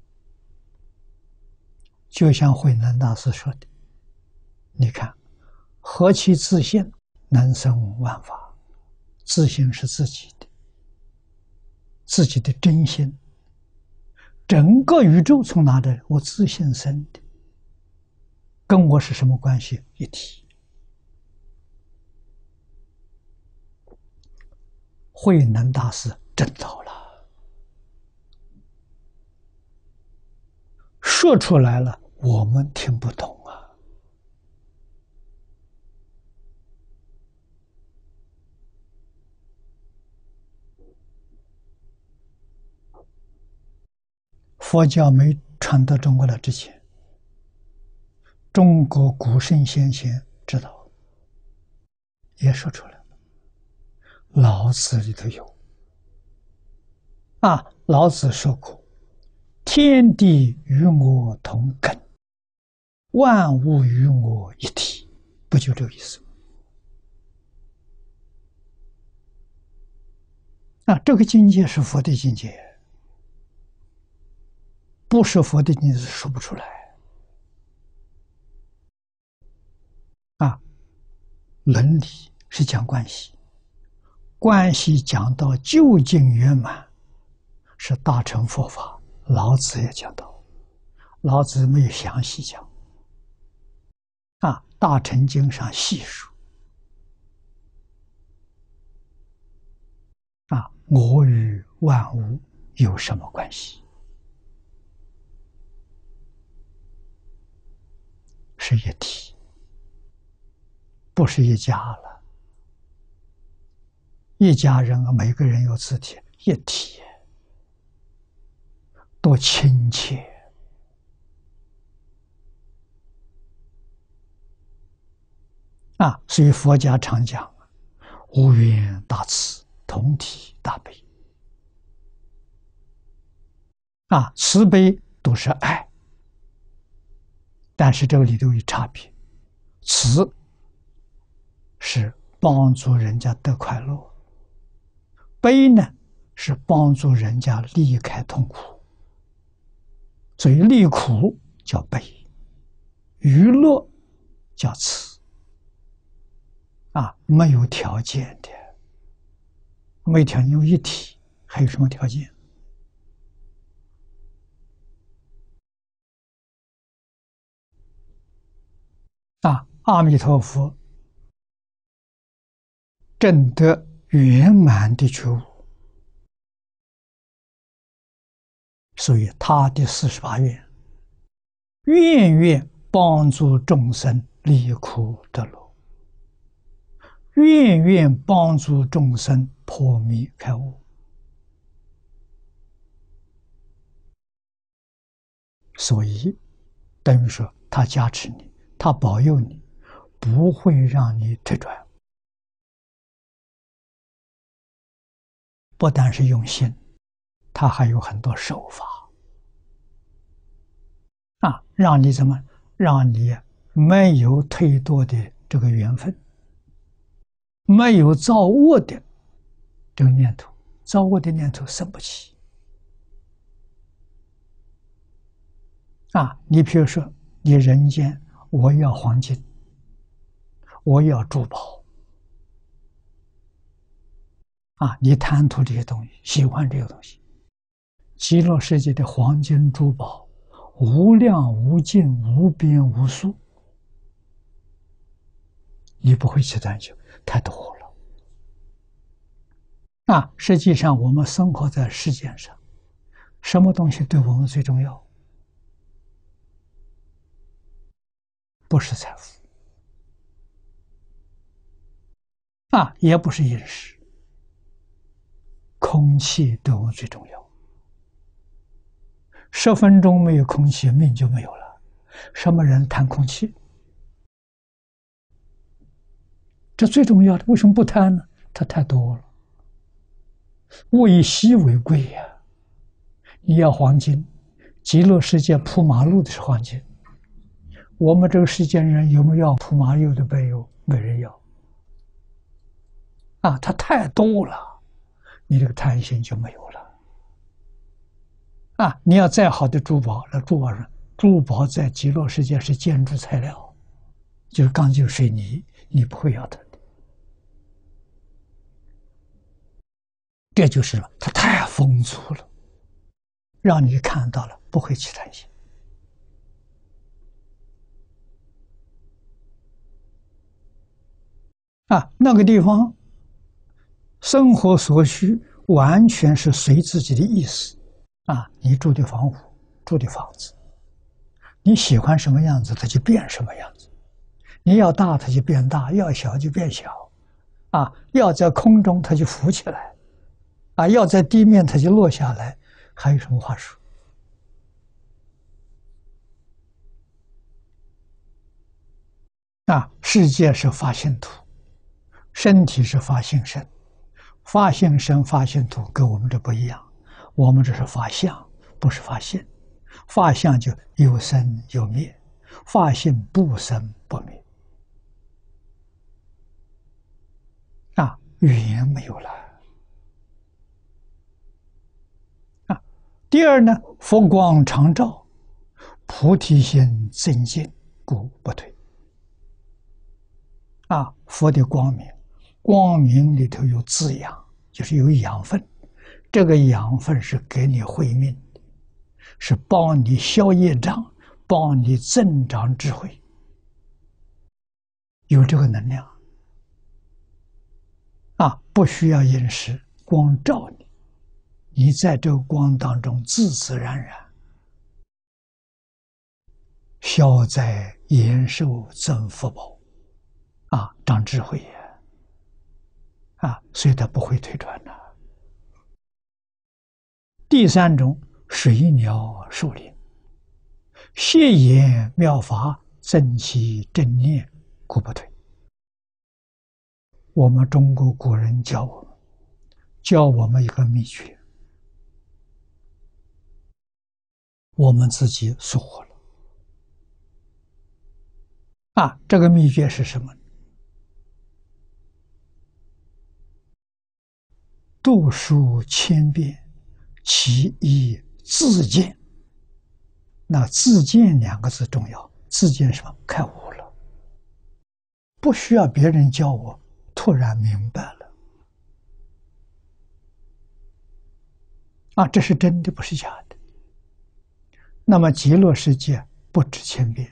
[SPEAKER 1] 就像慧能大师说的，你看，何其自性，能生万法。自性是自己的，自己的真心整个宇宙从哪来？我自性生的，跟我是什么关系？一体。慧能大师证到了，说出来了，我们听不懂啊。佛教没传到中国来之前，中国古圣先贤知道，也说出来了。老子里头有啊，老子说过：“天地与我同根，万物与我一体。”不就这个意思吗？啊，这个境界是佛的境界，不是佛的境界是说不出来。啊，伦理是讲关系，关系讲到究竟圆满，是大乘佛法。老子也讲到，老子没有详细讲。啊，大乘经上细说。啊，我与万物有什么关系？是一体，不是一家了。一家人啊，每个人有自体，一体多亲切啊！所以佛家常讲无缘大慈，同体大悲啊，慈悲都是爱，但是这个里头有差别。慈是帮助人家得快乐，悲呢是帮助人家离开痛苦。所以离苦叫悲，娱乐叫慈啊，没有条件的，没有条件有一体，还有什么条件？啊，阿弥陀佛证得圆满的觉悟，所以他的48愿，愿愿帮助众生离苦得乐，愿愿帮助众生破迷开悟。所以等于说他加持你，他保佑你，不会让你退转。不但是用心，他还有很多手法啊，让你怎么？让你没有退堕的这个缘分，没有造恶的这个念头，造恶的念头生不起啊！你比如说，你人间我要黄金，我要珠宝啊，你贪图这些东西，喜欢这些东西。极乐世界的黄金珠宝无量无尽无边无数，你不会去探究，太多了啊！实际上我们生活在世界上，什么东西对我们最重要？不是财富啊，也不是饮食，空气对我们最重要。10分钟没有空气，命就没有了。什么人贪空气？这最重要的，为什么不贪呢？它太多了，物以稀为贵呀。你要黄金，极乐世界铺马路的是黄金，我们这个世间人有没有要铺马路的没有？没人要啊，它太多了，你这个贪心就没有了啊！你要再好的珠宝，那珠宝在极乐世界是建筑材料，就是钢筋水泥，你不会要它的。这就是它太丰足了让你看到了，不会起贪心。那个地方生活所需完全是随自己的意思。你住的房屋、住的房子，你喜欢什么样子，它就变什么样子。你要大，它就变大；要小就变小。要在空中，它就浮起来；要在地面，它就落下来。还有什么话说？世界是发现图，身体是发现身，发现身、发现图跟我们这不一样。我们这是发相，不是发现。发相就有生有灭，发现不生不灭。语言没有了。第二呢，佛光常照，菩提心增进，故不退。佛的光明，光明里头有滋养，就是有养分。这个养分是给你慧命的，是帮你消业障，帮你增长智慧，有这个能量。不需要饮食，光照你，你在这个光当中自自然然消灾延寿增福报，长智慧所以它不会退转的。第三种，水鸟树林，谢言妙法，增其正念，故不退。我们中国古人教我们一个秘诀，我们自己疏忽了。这个秘诀是什么？读书千遍，其义自见。那自见两个字重要，自见什么？开悟了，不需要别人教我，突然明白了。这是真的，不是假的。那么极乐世界不止千遍。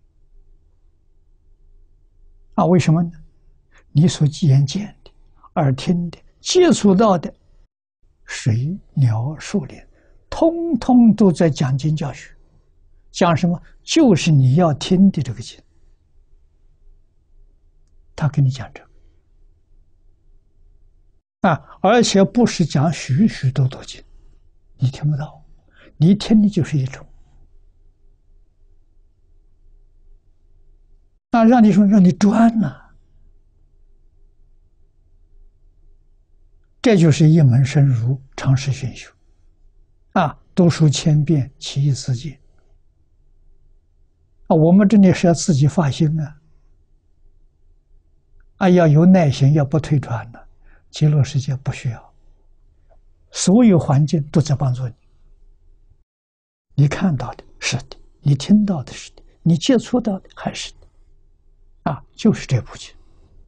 [SPEAKER 1] 为什么呢？你所眼见的、耳听的、接触到的水鸟树林，通通都在讲经教学。讲什么？就是你要听的这个经。他跟你讲这个而且不是讲许许多多经，你听不到，你听的就是一种。让你说，让你专了，这就是一门深入，长时熏修。读书千遍，其义自见。我们这里是要自己发心要有耐心，要不退转的。极乐世界不需要，所有环境都在帮助你。你看到的是的，你听到的是的，你接触到的还是的。就是这部经，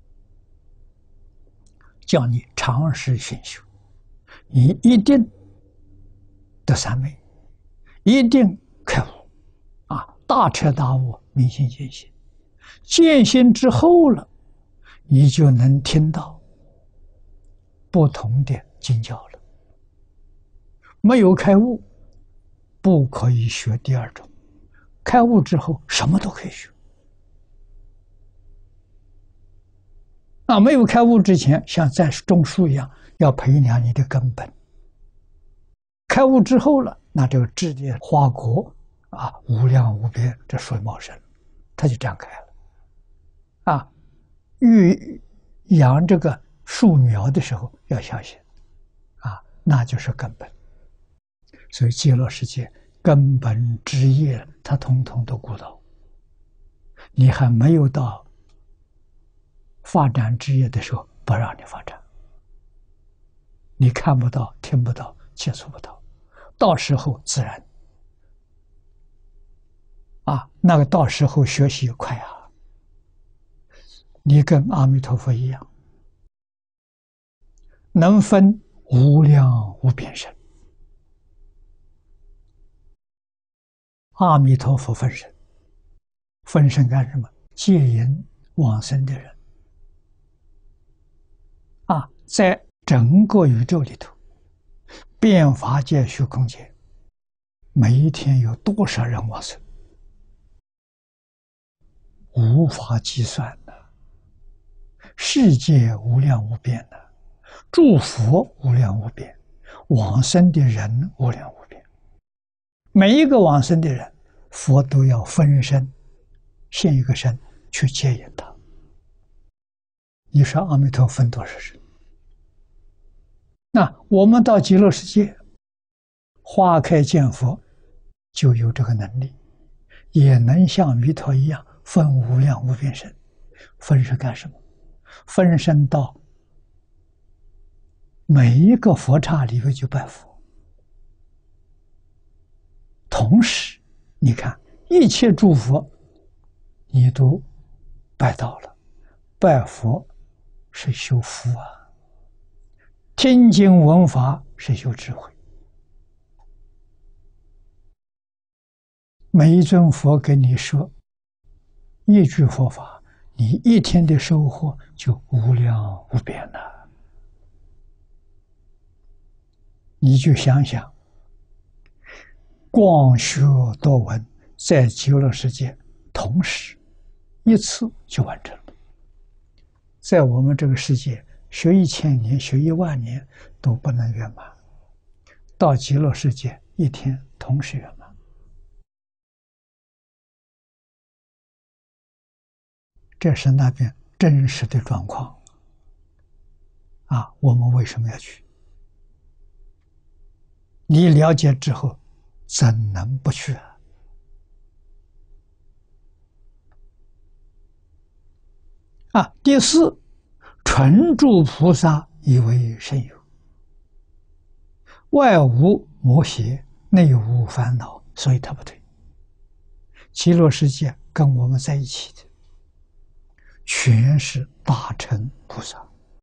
[SPEAKER 1] 叫你长时熏修，你一定得三昧，一定开悟大彻大悟，明心见性。见性之后了，你就能听到不同的经教了。没有开悟，不可以学第二种。开悟之后，什么都可以学。没有开悟之前，像在种树一样，要培养你的根本。开悟之后了，那这个枝叶花果无量无边，这树茂盛，它就展开了。育养这个树苗的时候要小心那就是根本。所以极乐世界根本枝叶，它统统都顾到。你还没有到发展枝叶的时候，不让你发展，你看不到、听不到、接触不到，到时候自然那个到时候学习快你跟阿弥陀佛一样，能分无量无边身阿弥陀佛分身，分身干什么？接引往生的人啊，在整个宇宙里头，变法界、虚空界，每一天有多少人往生，无法计算的。世界无量无边的，诸佛无量无边，往生的人无量无边。每一个往生的人，佛都要分身，现一个身去接引他。你说阿弥陀分多少人？那我们到极乐世界，花开见佛，就有这个能力，也能像弥陀一样分无量无边身。分是干什么？分身到每一个佛刹里头去拜佛。同时，你看一切诸佛，你都拜到了。拜佛是修福啊，听经闻法是修智慧。每一尊佛跟你说一句佛法，你一天的收获就无量无边了。你就想想，光学多闻在极乐世界同时一次就完成了。在我们这个世界学1000年、学10000年都不能圆满，到极乐世界一天同时圆满。这是那边真实的状况啊！我们为什么要去？你了解之后，怎能不去啊？第四，纯住菩萨以为甚有，外无魔邪，内无烦恼，所以他不退。极乐世界跟我们在一起的，全是大乘菩萨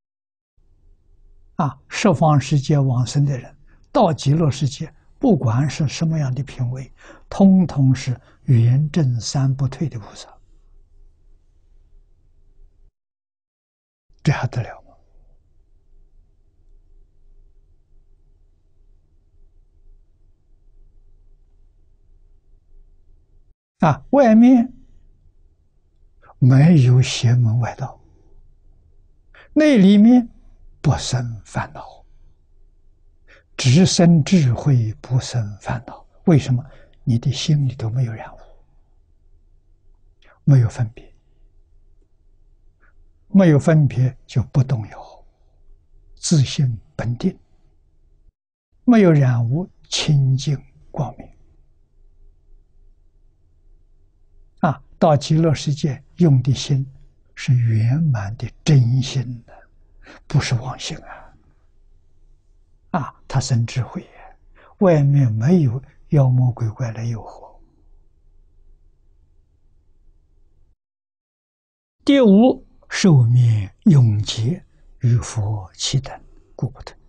[SPEAKER 1] 十方世界往生的人，到极乐世界，不管是什么样的品位，通通是圆正三不退的菩萨。这还得了吗？外面没有邪门外道，那里面不生烦恼，只生智慧，不生烦恼。为什么？你的心里头没有染污，没有分别，没有分别就不动摇，自性本定，没有染污，清净光明。到极乐世界用的心是圆满的真心的，不是妄心他生智慧，外面没有妖魔鬼怪来诱惑。第五，寿命永劫，与佛齐等，故不退。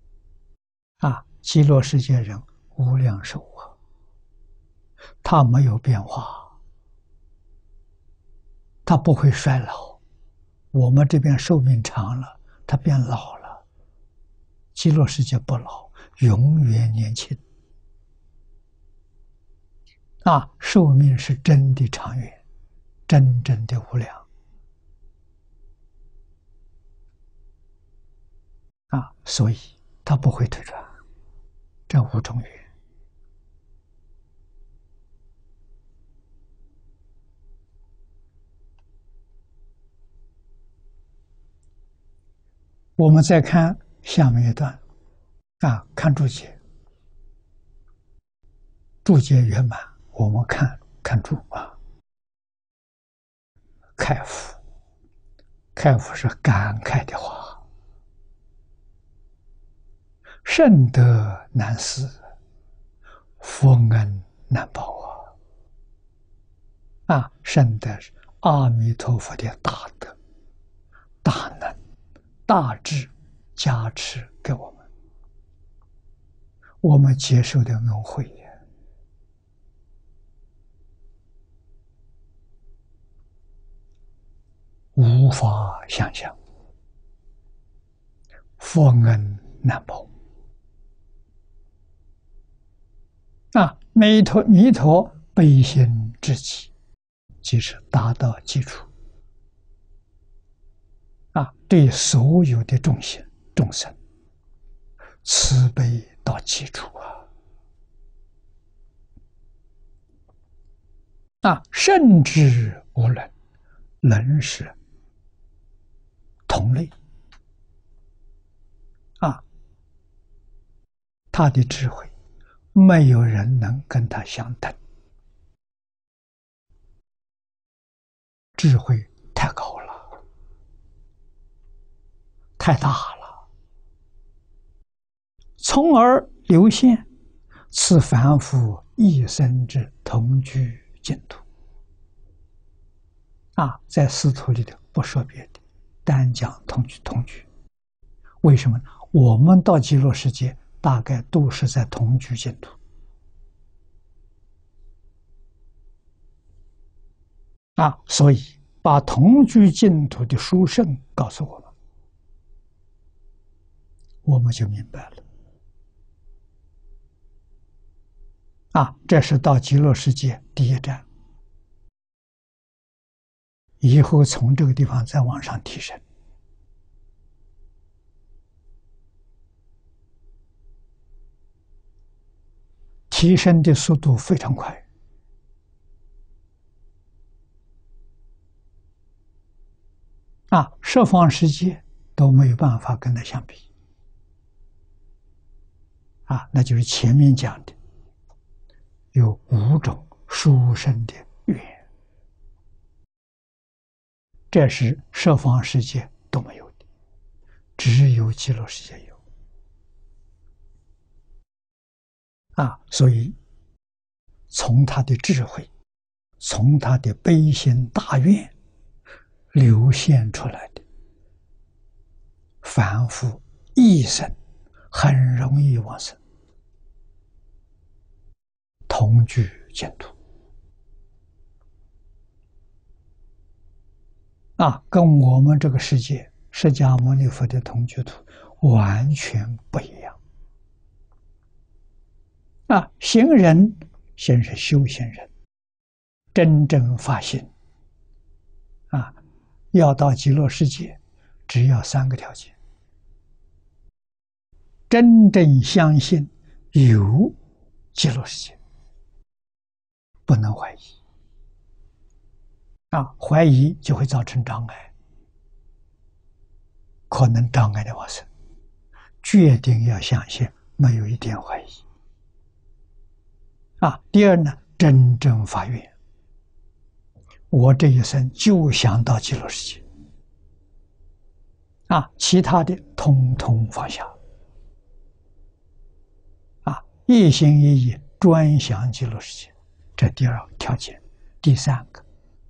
[SPEAKER 1] 极乐世界人无量寿他没有变化，他不会衰老。我们这边寿命长了，他变老了。极乐世界不老，永远年轻。寿命是真的长远，真正的无量。所以他不会退转，这五种缘。我们再看下面一段看注解，注解圆满，我们看注开悟，开悟是感慨的话，圣德难思，佛恩难报圣德是阿弥陀佛的大德、大能、大智加持给我们，我们接受的恩惠无法想象，佛恩难报。弥陀悲心至极，即是达到基础。对所有的众生，慈悲到基础甚至无论，能是同类他的智慧，没有人能跟他相等，智慧太高了，太大了，从而流现此凡夫一生之同居净土。在四图里头不说别的，单讲同居。为什么呢？我们到极乐世界大概都是在同居净土所以把同居净土的殊胜告诉我们，我们就明白了这是到极乐世界第一站，以后从这个地方再往上提升，提升的速度非常快十方世界都没有办法跟它相比那就是前面讲的有5种殊胜的愿，这是十方世界都没有的，只有极乐世界有所以从他的智慧，从他的悲心大愿流现出来的凡夫一生很容易往生同居净土跟我们这个世界释迦牟尼佛的同居土完全不一样行人先是修行人，真正发心要到极乐世界，只要3个条件：真正相信有极乐世界，不能怀疑怀疑就会造成障碍，可能障碍的发生。决定要相信，没有一点怀疑第二呢，真正发愿，我这一生就想到极乐世界其他的通通放下一心一意专想极乐世界，这第2条件。第3个，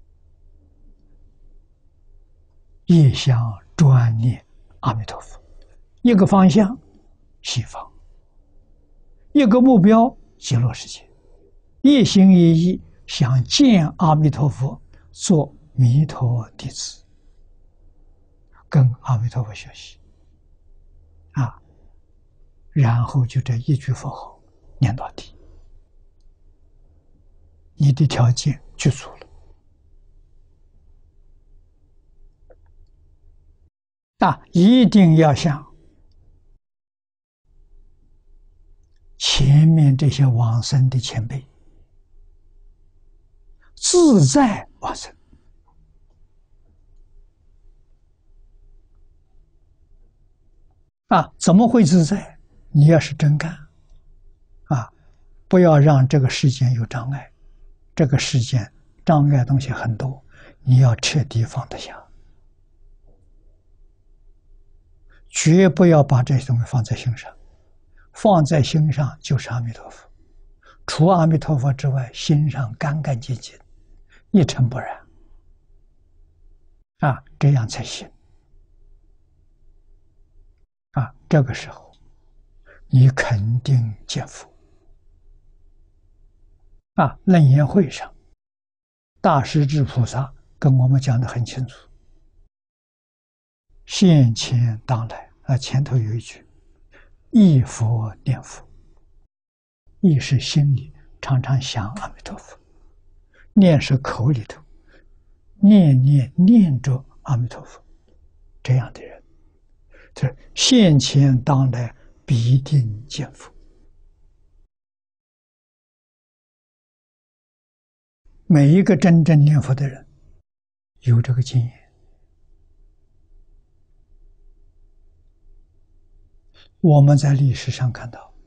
[SPEAKER 1] 一向专念阿弥陀佛，一个方向西方，一个目标极乐世界，一心一意想见阿弥陀佛，做弥陀弟子，跟阿弥陀佛学习然后就这一句佛号念到底，你的条件具足了一定要像前面这些往生的前辈自在往生怎么会自在？你要是真干不要让这个世间有障碍，这个世间障碍东西很多，你要彻底放得下，绝不要把这些东西放在心上，放在心上就是阿弥陀佛，除阿弥陀佛之外，心上干干净净，一尘不染这样才行这个时候你肯定见佛楞严会上大势至菩萨跟我们讲得很清楚， 现前当来啊，前头有一句，忆佛念佛，忆是心里常常想阿弥陀佛，念是口里头念着阿弥陀佛，这样的人，就是现前当来必定见佛。每一个真正念佛的人有这个经验。我们在历史上看到，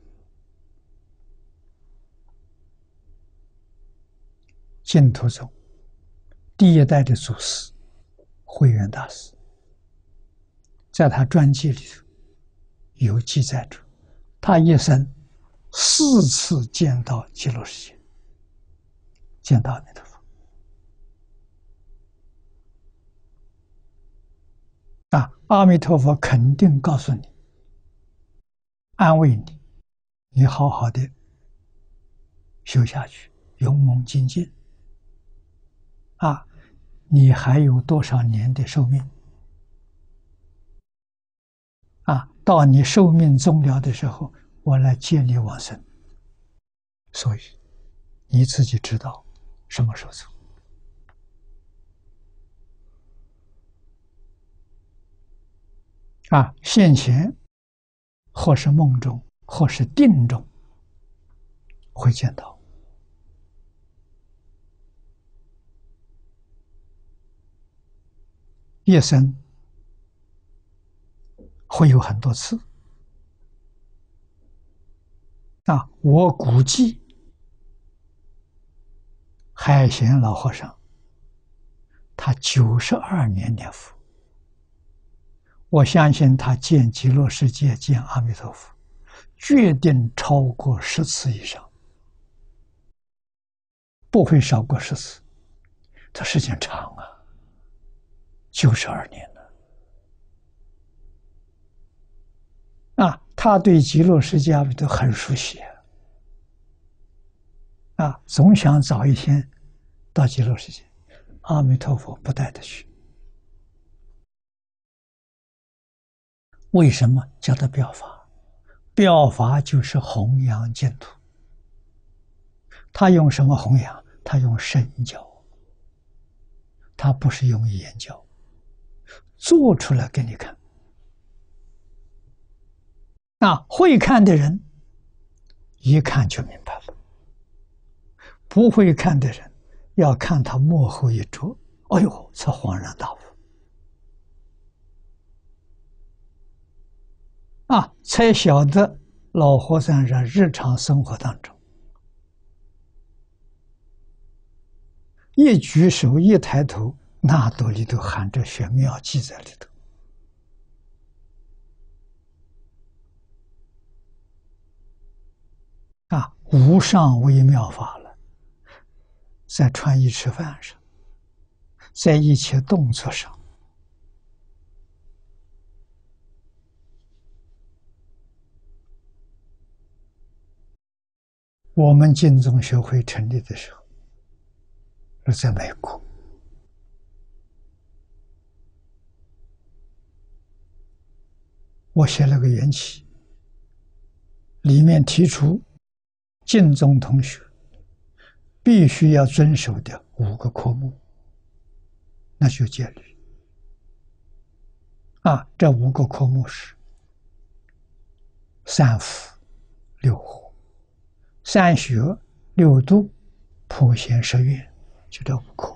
[SPEAKER 1] 净土宗第一代的祖师慧远大师，在他传记里头有记载着，他一生4次见到极乐世界，见到阿弥陀佛。阿弥陀佛肯定告诉你，安慰你，你好好的修下去，勇猛精进。你还有多少年的寿命？到你寿命终了的时候，我来接你往生。所以你自己知道什么时候走。现前或是梦中，或是定中会见到。一生会有很多次。我估计海贤老和尚他92年念佛，我相信他见极乐世界、见阿弥陀佛，决定超过10次以上，不会少过10次。这时间长啊，92年了。他对极乐世界阿弥陀佛很熟悉总想早一天到极乐世界，阿弥陀佛不带他去。为什么叫他表法？表法就是弘扬净土。他用什么弘扬？他用身教，他不是用言教，做出来给你看。会看的人一看就明白了，不会看的人要看他幕后一着，哎呦，才恍然大悟。才晓得老和尚在日常生活当中，一举手一抬头，那都里头含着玄妙记在里头。无上微妙法了，在穿衣吃饭上，在一切动作上，我们净宗学会成立的时候是在美国，我写了个缘起，里面提出净宗同学必须要遵守的5个科目，那就戒律。这5个科目是3福6护、3学6度、普贤十愿，就这5科。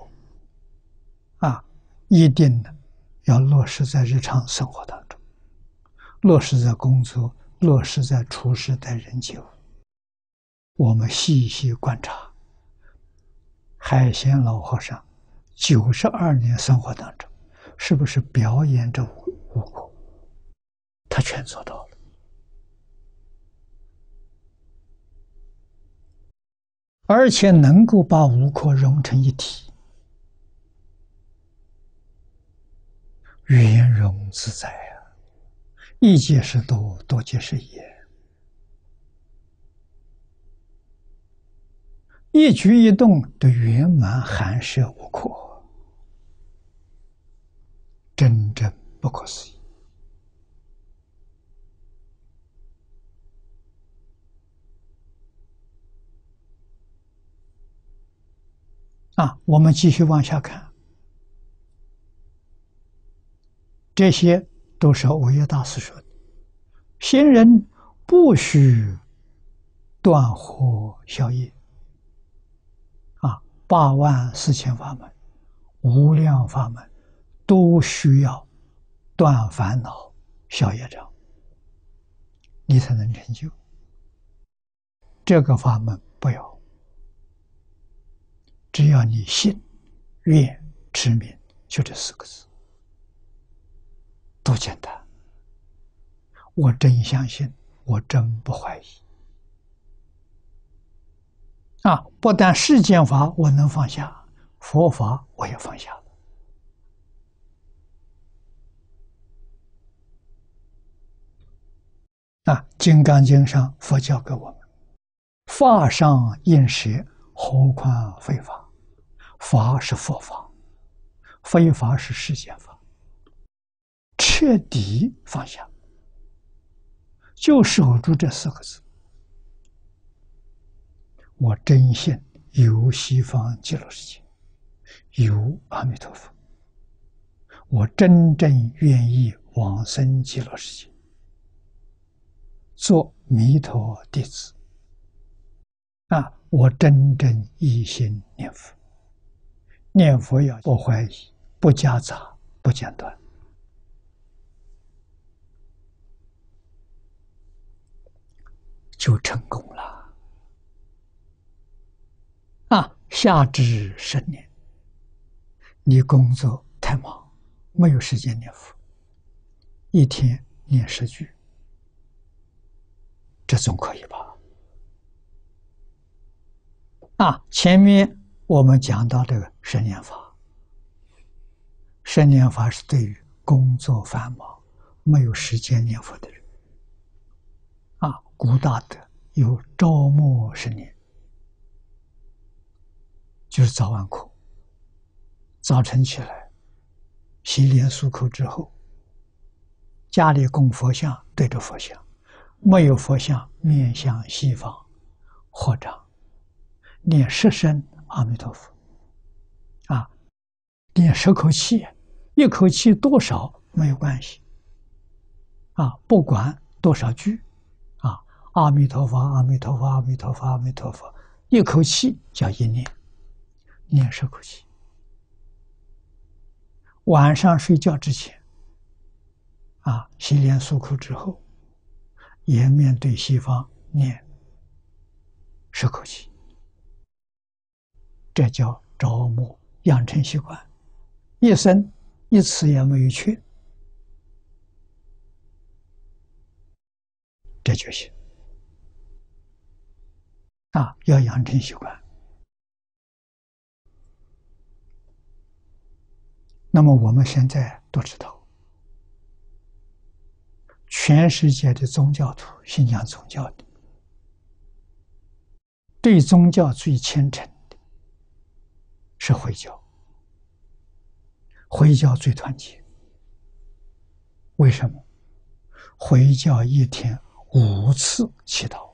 [SPEAKER 1] 一定呢要落实在日常生活当中，落实在工作，落实在处事待人接物。我们细细观察海贤老和尚92年生活当中，是不是表演这5科？他全做到了。而且能够把5科融成一体，圆融自在一即是多，多即是一，一举一动的圆满含摄5科，真正不可思议。 我们继续往下看，这些都是惟越大师说的。行人不须断惑消业84000法门，无量法门都需要断烦恼、消业障，你才能成就。这个法门不要，只要你信、愿、持名，就这4个字，多简单！我真相信，我真不怀疑。不但世间法我能放下，佛法我也放下了。金刚经上佛教给我们：法上应舍，何况非法？法是佛法，非法是世间法。彻底放下，就守住这4个字。我真信有西方极乐世界，有阿弥陀佛，我真正愿意往生极乐世界，做弥陀弟子。我真正一心念佛，念佛要不怀疑，不夹杂，不间断，就成功了。下至10年，你工作太忙，没有时间念佛，一天念10句，这总可以吧？前面我们讲到这个10年法，10年法是对于工作繁忙、没有时间念佛的人。古大德有朝暮10年，就是早晚课。早晨起来，洗脸漱口之后，家里供佛像，对着佛像，没有佛像，面向西方，合掌，念10声阿弥陀佛。念10口气，一口气多少没有关系。不管多少句，阿弥陀佛，阿弥陀佛，阿弥陀佛，阿弥陀佛，一口气叫一念，念10口气。晚上睡觉之前，洗脸漱口之后，也面对西方念10口气，这叫着魔，养成习惯，一生一次也没有缺，这就行。要养成习惯。那么我们现在都知道，全世界的宗教徒信仰宗教的，对宗教最虔诚的是回教，回教最团结。为什么？回教一天5次祈祷。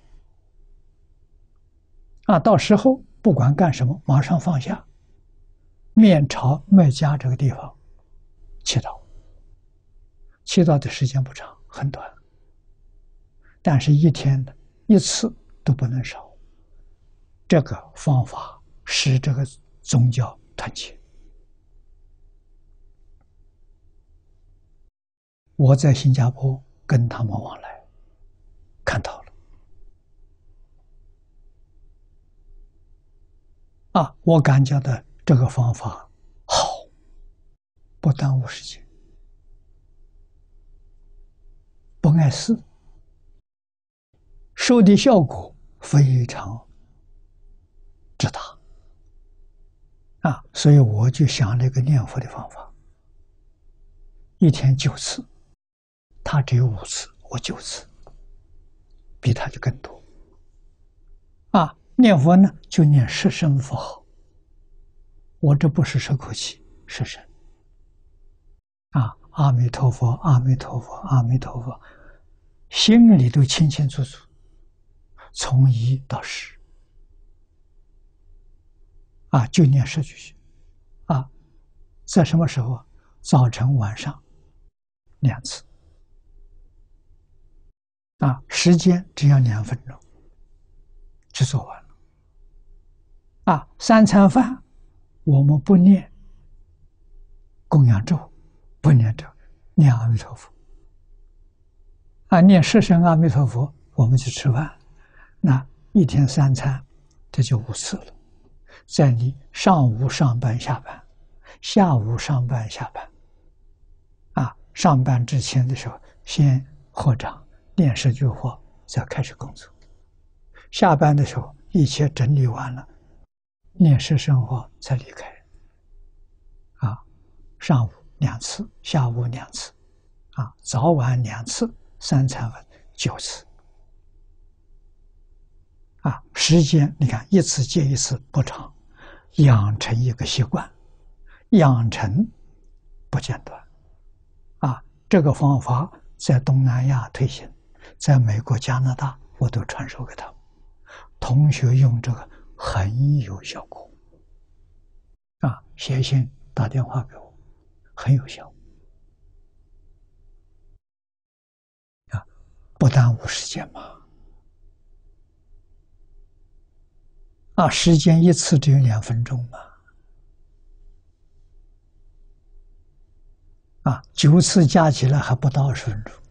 [SPEAKER 1] 到时候不管干什么，马上放下，面朝麦加这个地方祈祷。祈祷的时间不长，很短，但是一天1次都不能少。这个方法使这个宗教团结。我在新加坡跟他们往来，看到了。我感觉到这个方法好，不耽误时间，不碍事，收的效果非常之大。所以我就想了一个念佛的方法，一天9次，他只有5次，我9次，比他就更多。念佛呢，就念10声佛号。我这不是10口气，10声。阿弥陀佛，阿弥陀佛，阿弥陀佛，心里都清清楚楚，从1到10。 就念十句心在什么时候？早晨、晚上2次时间只要2分钟就做完了3餐饭我们不念供养咒，不念咒，念阿弥陀佛念十声阿弥陀佛，我们去吃饭，那1天3餐，这就5次了。在你上午上班下班，下午上班下班上班之前的时候，先合掌念10句话，再开始工作。下班的时候，一切整理完了，念10声话才离开。上午2次，下午2次，早晚2次，3餐饭9次。时间你看1次接1次不长，养成一个习惯，养成不间断。这个方法在东南亚推行，在美国、加拿大我都传授给他们，同学用这个很有效果。写信打电话给我，很有效不耽误时间嘛。时间1次只有2分钟嘛。9次加起来还不到20分钟。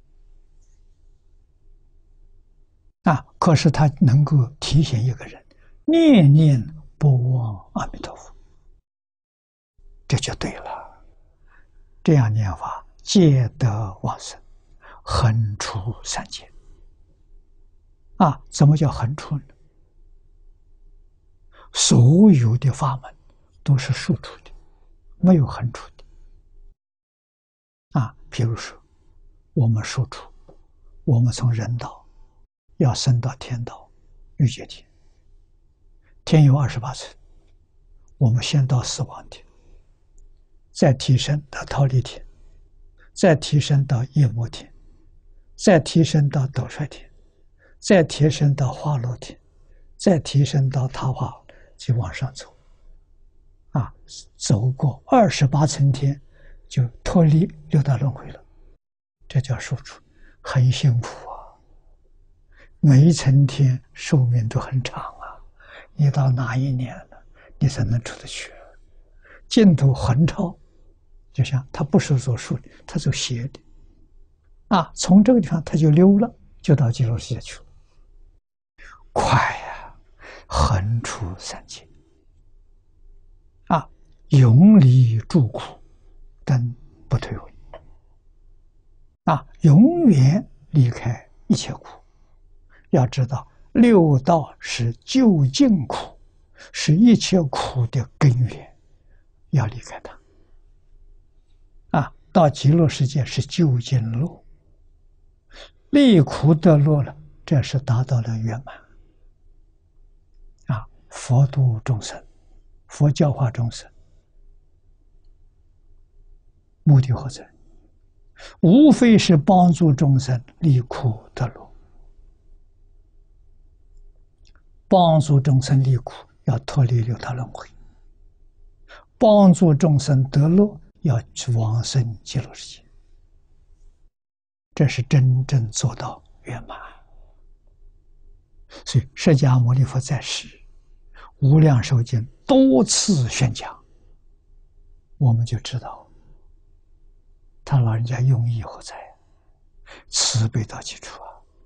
[SPEAKER 1] 可是他能够提醒一个人念念不忘阿弥陀佛，这就对了。这样念法，皆得往生，横出三界。怎么叫横出呢？所有的法门都是竖出的，没有横出的。比如说我们竖出，我们从人道要升到天道，欲界天，天有28层，我们先到死亡天，再提升到忉利天，再提升到夜摩天，再提升到斗率天，再提升到化乐天，再提升到他化，就往上走。走过28层天，就脱离6道轮回了。这叫数出，很辛苦每一层天寿命都很长你到哪一年了，你才能出得去？净土横超，就像它不是走竖的，它走斜的从这个地方它就溜了，就到极乐世界去了，快横出三界永离诸苦，登不退回永远离开一切苦。要知道6道是究竟苦，是一切苦的根源，要离开它到极乐世界是究竟乐，离苦得乐了，这是达到了圆满佛度众生，佛教化众生，目的何在？无非是帮助众生离苦得乐。帮助众生离苦，要脱离6道轮回；帮助众生得乐，要去往生极乐世界。这是真正做到圆满。所以释迦牟尼佛在世，无量寿经多次宣讲，我们就知道他老人家用意何在，慈悲到极处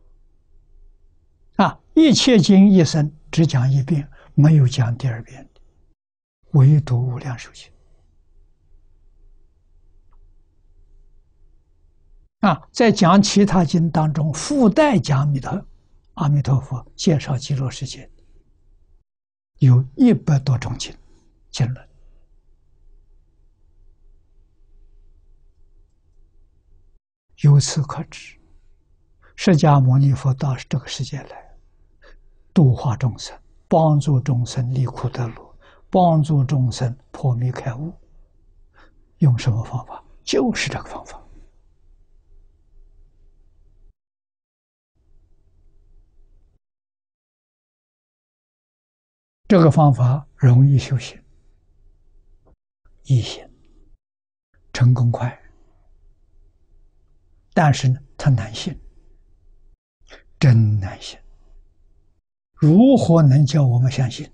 [SPEAKER 1] 一切经一生只讲1遍，没有讲第2遍的，唯独无量寿经在讲其他经当中附带讲阿弥陀佛介绍极乐世界，有100多种经论。由此可知，释迦牟尼佛到这个世界来，度化众生，帮助众生离苦得乐，帮助众生破迷开悟，用什么方法？就是这个方法。这个方法容易修行，易行，成功快。但是呢，它难信，真难信。如何能叫我们相信？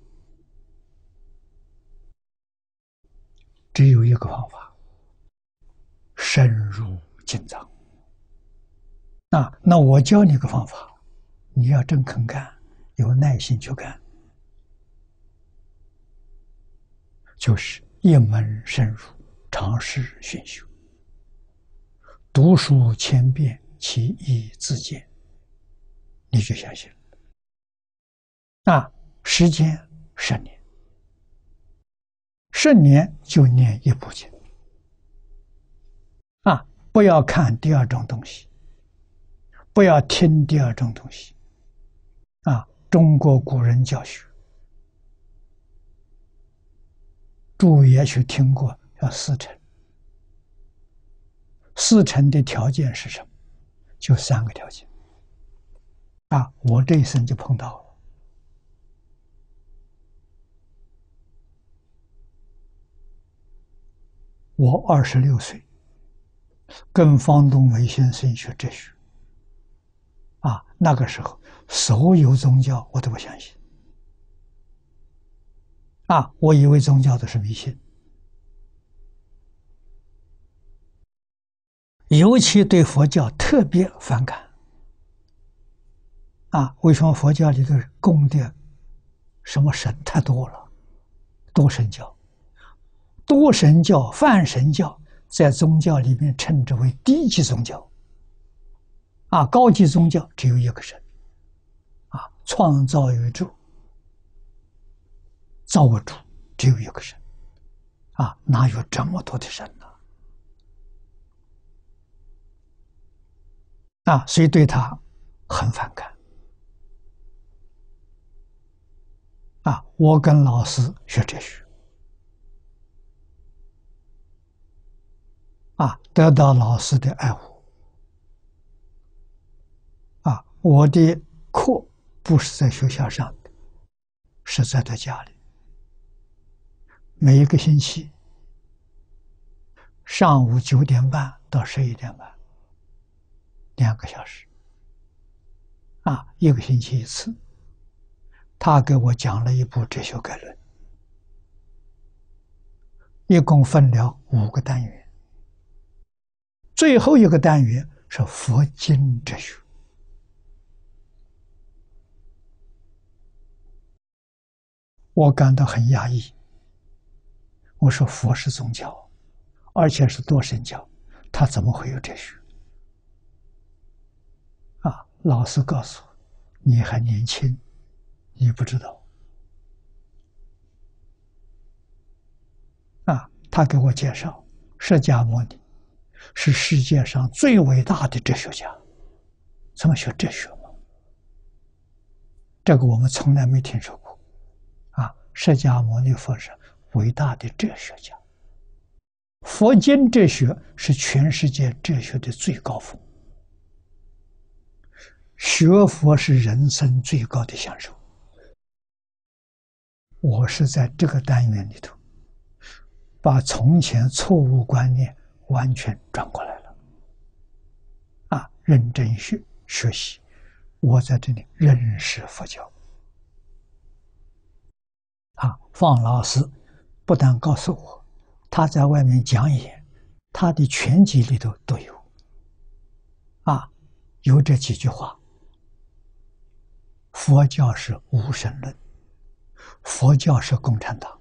[SPEAKER 1] 只有一个方法：深入经藏。那我教你个方法，你要真肯干，有耐心去干，就是一门深入，尝试熏修，读书千遍，其义自见，你就相信了。时间10年，10年就念一部经。不要看第二种东西，不要听第二种东西。中国古人教学，诸位也许听过，叫4乘。4乘的条件是什么？就3个条件。我这一生就碰到了。我26岁，跟方东梅先生学哲学。那个时候，所有宗教我都不相信。我以为宗教都是迷信，尤其对佛教特别反感。为什么佛教里头供的什么神太多了？多神教，多神教、泛神教在宗教里面称之为低级宗教。高级宗教只有一个神。创造宇宙、造物主只有一个神。哪有这么多的神呢？所以对他很反感。我跟老师学哲学，得到老师的爱护。我的课不是在学校上的，是在家里。每一个星期上午9点半到11点半，2个小时。一个星期一次。他给我讲了一部哲学概论，一共分了5个单元，最后一个单元是佛经哲学。我感到很压抑。我说佛是宗教，而且是多神教，他怎么会有哲学？老师告诉我，你还年轻，你不知道。他给我介绍，释迦牟尼是世界上最伟大的哲学家。怎么学哲学吗？这个我们从来没听说过。释迦牟尼佛是伟大的哲学家。佛经哲学是全世界哲学的最高峰。学佛是人生最高的享受。我是在这个单元里头，把从前错误观念完全转过来了。认真学习，我在这里认识佛教。方老师不但告诉我，他在外面讲演，他的全集里头都有。有这几句话：佛教是无神论，佛教是共产党。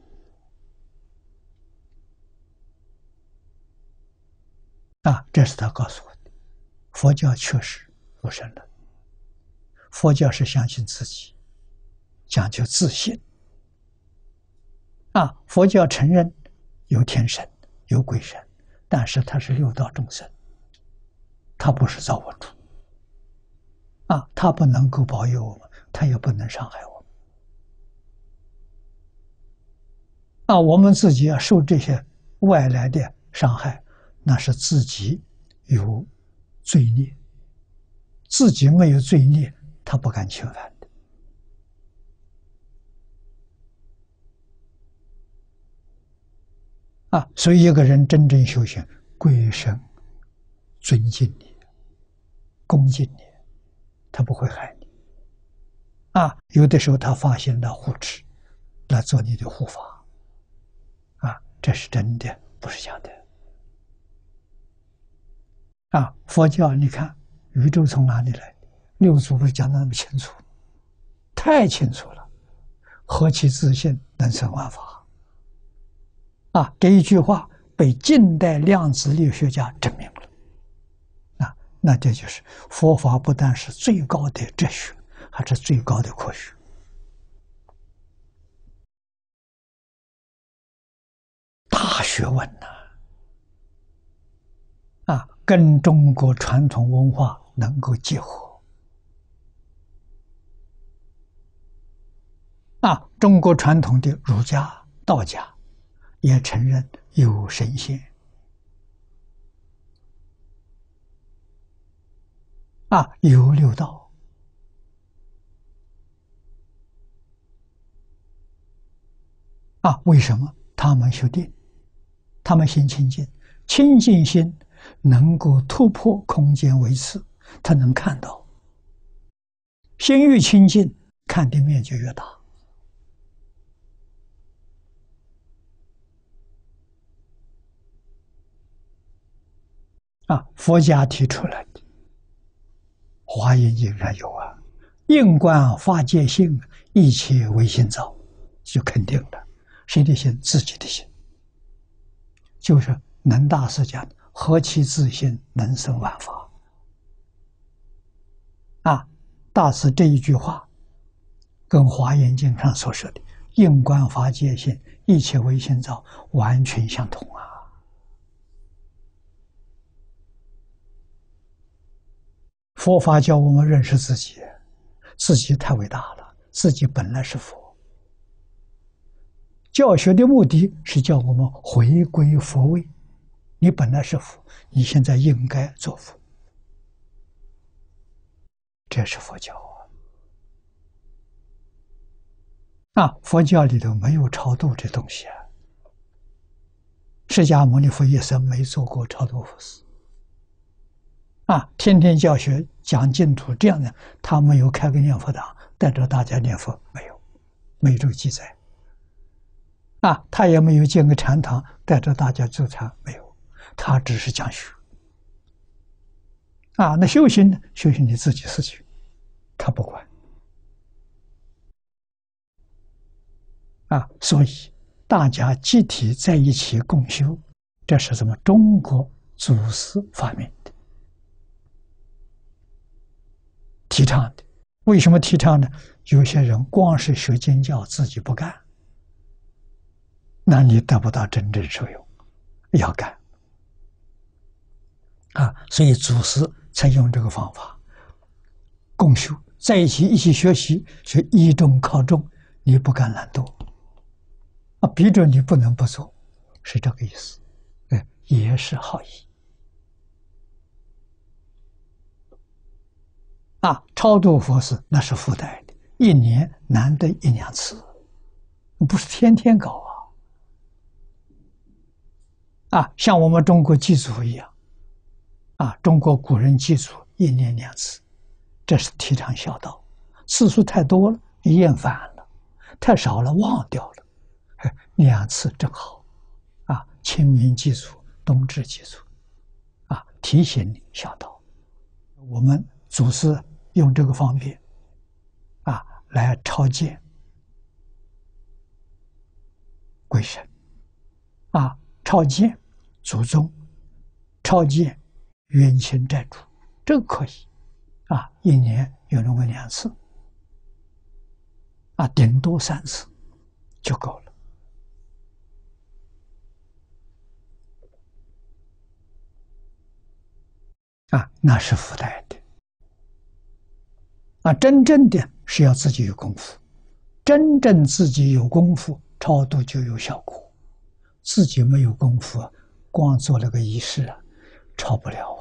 [SPEAKER 1] 这是他告诉我的。佛教确实无神论，佛教是相信自己，讲究自信。佛教承认有天神，有鬼神，但是他是六道众生，他不是造物主。他不能够保佑我们，他也不能伤害我们。我们自己要受这些外来的伤害，那是自己有罪孽，自己没有罪孽，他不敢侵犯的。 所以一个人真正修行，贵生尊敬你，恭敬你，他不会害你。有的时候他发现了护持，来做你的护法。这是真的，不是假的。佛教你看，宇宙从哪里来？六祖不是讲的那么清楚，太清楚了。何其自信，能生万法。这一句话被近代量子力学家证明了。那这就是佛法，不但是最高的哲学，还是最高的科学。大学问跟中国传统文化能够结合。中国传统的儒家、道家也承认有神仙。有六道。为什么？他们修定，他们心清净，清净心能够突破空间维次，他能看到。心越清净，看的面就越大。佛家提出来的，华严经上有应观法界性，一切唯心造，就肯定了。谁的心？自己的心。就是能大师讲的，何其自信，能生万法。大师这一句话跟华严经上所说的应观法界性，一切唯心造完全相同。佛法教我们认识自己，自己太伟大了，自己本来是佛。教学的目的是叫我们回归佛位，你本来是佛，你现在应该做佛，这是佛教佛教里头没有超度这东西释迦牟尼佛一生没做过超度佛事天天教学讲净土这样的，他没有开个念佛堂带着大家念佛，没有这个记载。他也没有建个禅堂带着大家做禅，没有，他只是讲学。那修行呢？修行你自己事情，他不管。所以大家集体在一起共修，这是什么？中国祖师发明的，提倡的。为什么提倡呢？有些人光是学经教，自己不干，那你得不到真正受用，要干。所以祖师才用这个方法，共修在一起学习，是依众靠众，你不敢懒惰逼着你不能不做，是这个意思。也是好意。超度佛事那是附带的，一年难得一两次，不是天天搞像我们中国祭祖一样中国古人祭祖一年2次，这是提倡孝道。次数太多了厌烦了，太少了忘掉了，2次正好清明祭祖，冬至祭祖提醒你孝道。我们祖师用这个方便来超荐鬼神超荐祖宗，超荐冤亲债主，这个可以一年有那么2次顶多3次就够了那是附带的真正的是要自己有功夫，真正自己有功夫，超度就有效果。自己没有功夫光做了个仪式超不了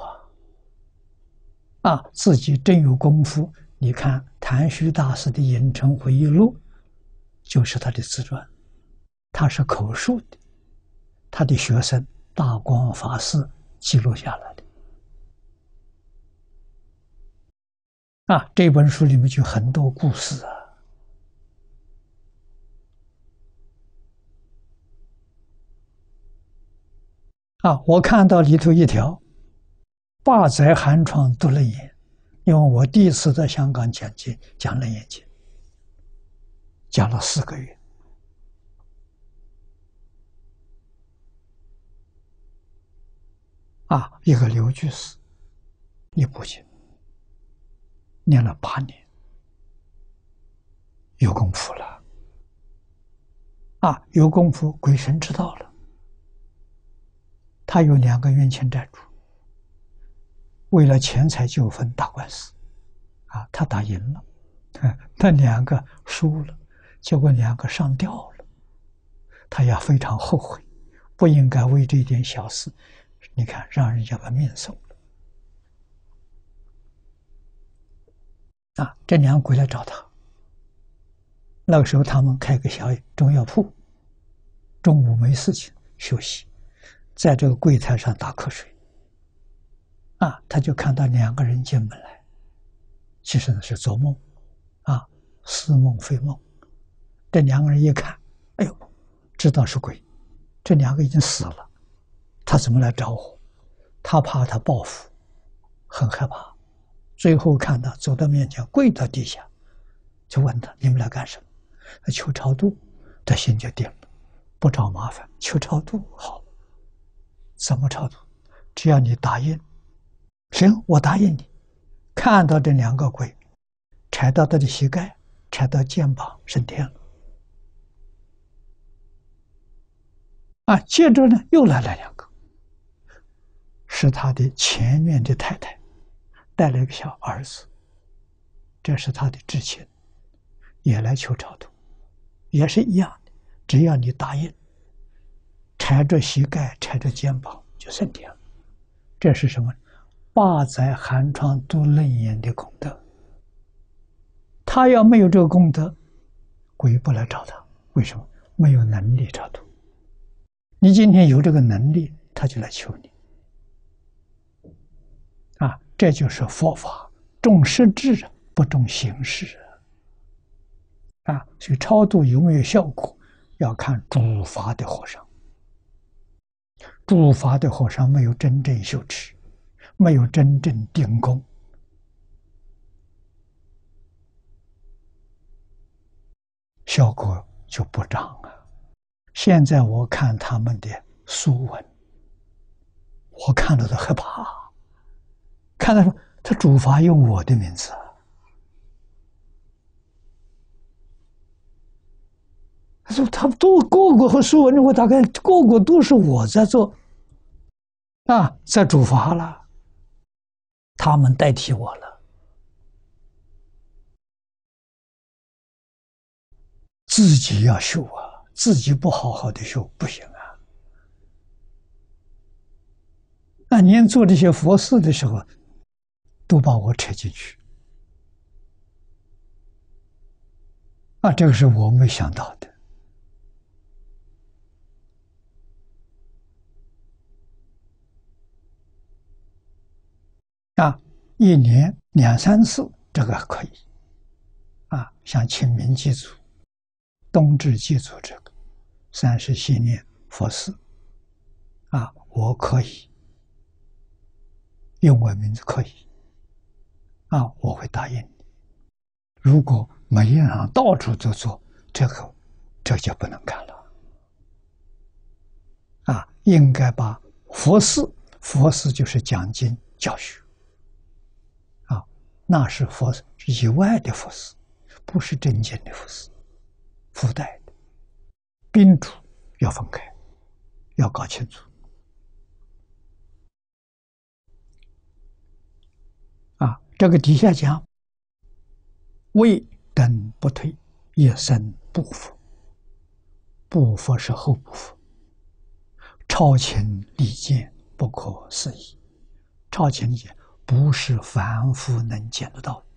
[SPEAKER 1] 自己真有功夫，你看谭虚大师的《隐尘回忆录》就是他的自传，他是口述的， 他的学生大光法师记录下来的。这本书里面就很多故事我看到里头一条八载寒窗读楞严，因为我第一次在香港讲楞严经，讲了4个月。一个刘居士，一部经念了8年，有功夫了。有功夫，鬼神知道了。他有2个冤亲债主，为了钱财纠纷打官司，他打赢了，那2个输了，结果2个上吊了，他也非常后悔，不应该为这点小事，你看让人家把命送了。这2个鬼来找他，那个时候他们开个小中药铺，中午没事情休息，在这个柜台上打瞌睡。他就看到2个人进门来，其实是做梦，似梦非梦。这2个人一看，哎呦，知道是鬼，这2个已经死了，他怎么来找我？他怕他报复，很害怕。最后看他走到面前，跪到地下，就问他：“你们来干什么？”求超度。他心就定了，不找麻烦，求超度好。怎么超度？只要你答应。行，我答应你。看到这2个鬼，踩到他的膝盖，踩到肩膀，升天了。接着呢，又来了2个，是他的前面的太太，带了一个小儿子，这是他的至亲，也来求超度，也是一样的，只要你答应，踩着膝盖，踩着肩膀就升天了。这是什么？8载寒窗读楞严的功德。他要没有这个功德，鬼不来找他。为什么？没有能力超度。你今天有这个能力，他就来求你。这就是佛法，重实质不重形式。所以超度有没有效果，要看主法的和尚。主法的和尚没有真正修持，没有真正定功，效果就不彰。现在我看他们的书文，我看了都害怕。看到说他主法用我的名字，他说他都个个和书文，我大概个个都是我在做在主法了，他们代替我了。自己要修自己不好好的修不行您做这些佛事的时候，都把我扯进去这个是我没想到的。1年2、3次，这个可以像清明祭祖、冬至祭祖这个30系念佛事我可以用我名字可以我会答应你。如果每一样到处都做，这就不能干了应该把佛事就是讲经教学那是佛事以外的佛事，不是真经的佛事，附带的宾主要分开，要搞清楚这个底下讲未等不退，一生不服。不服是后不服，超情理见不可思议。超情理见不是凡夫能见得到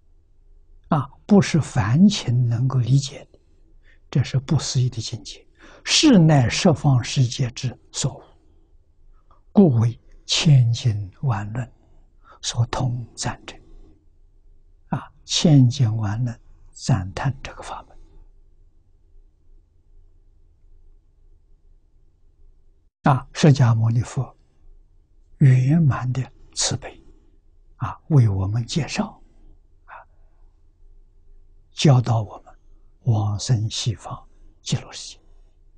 [SPEAKER 1] 的不是凡情能够理解的，这是不思议的境界。 是乃十方世界之所无，故为千经万论所通赞证。千经万论赞叹这个法门。释迦牟尼佛圆满的慈悲为我们介绍教导我们往生西方极乐世界。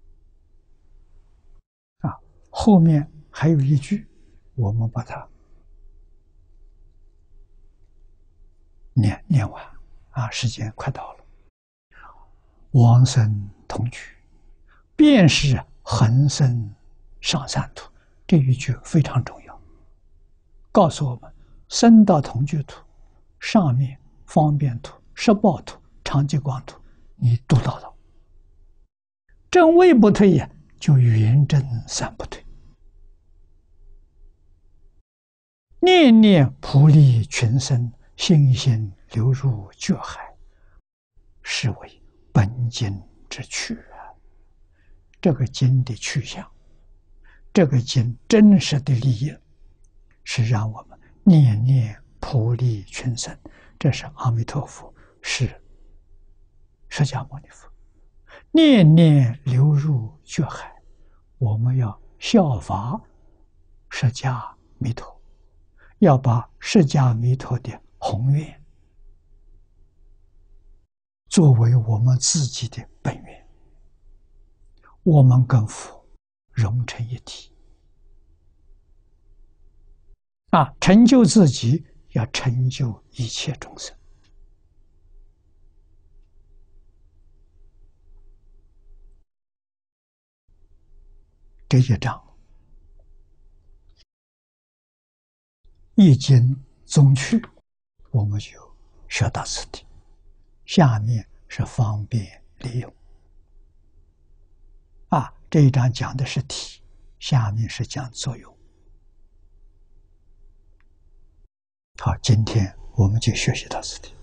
[SPEAKER 1] 后面还有一句，我们把它念完时间快到了。往生同居，便是恒生上三途。这一句非常重要，告诉我们生到同居土上面方便土、十报土、长吉光土，你都到了。正位不退呀，就圆正三不退。念念普利群生，心心流入觉海，是为本经之趣这个经的去向，这个经真实的利益，是让我们念念普利群生。这是阿弥陀佛，是释迦牟尼佛。念念流入觉海，我们要效法释迦弥陀，要把释迦弥陀的宏愿作为我们自己的本愿，我们跟佛融成一体成就自己，要成就一切众生。这一章易经宗趣，我们就学到此地。下面是方便利用这一章讲的是体，下面是讲作用。好，今天我们就学习到此地。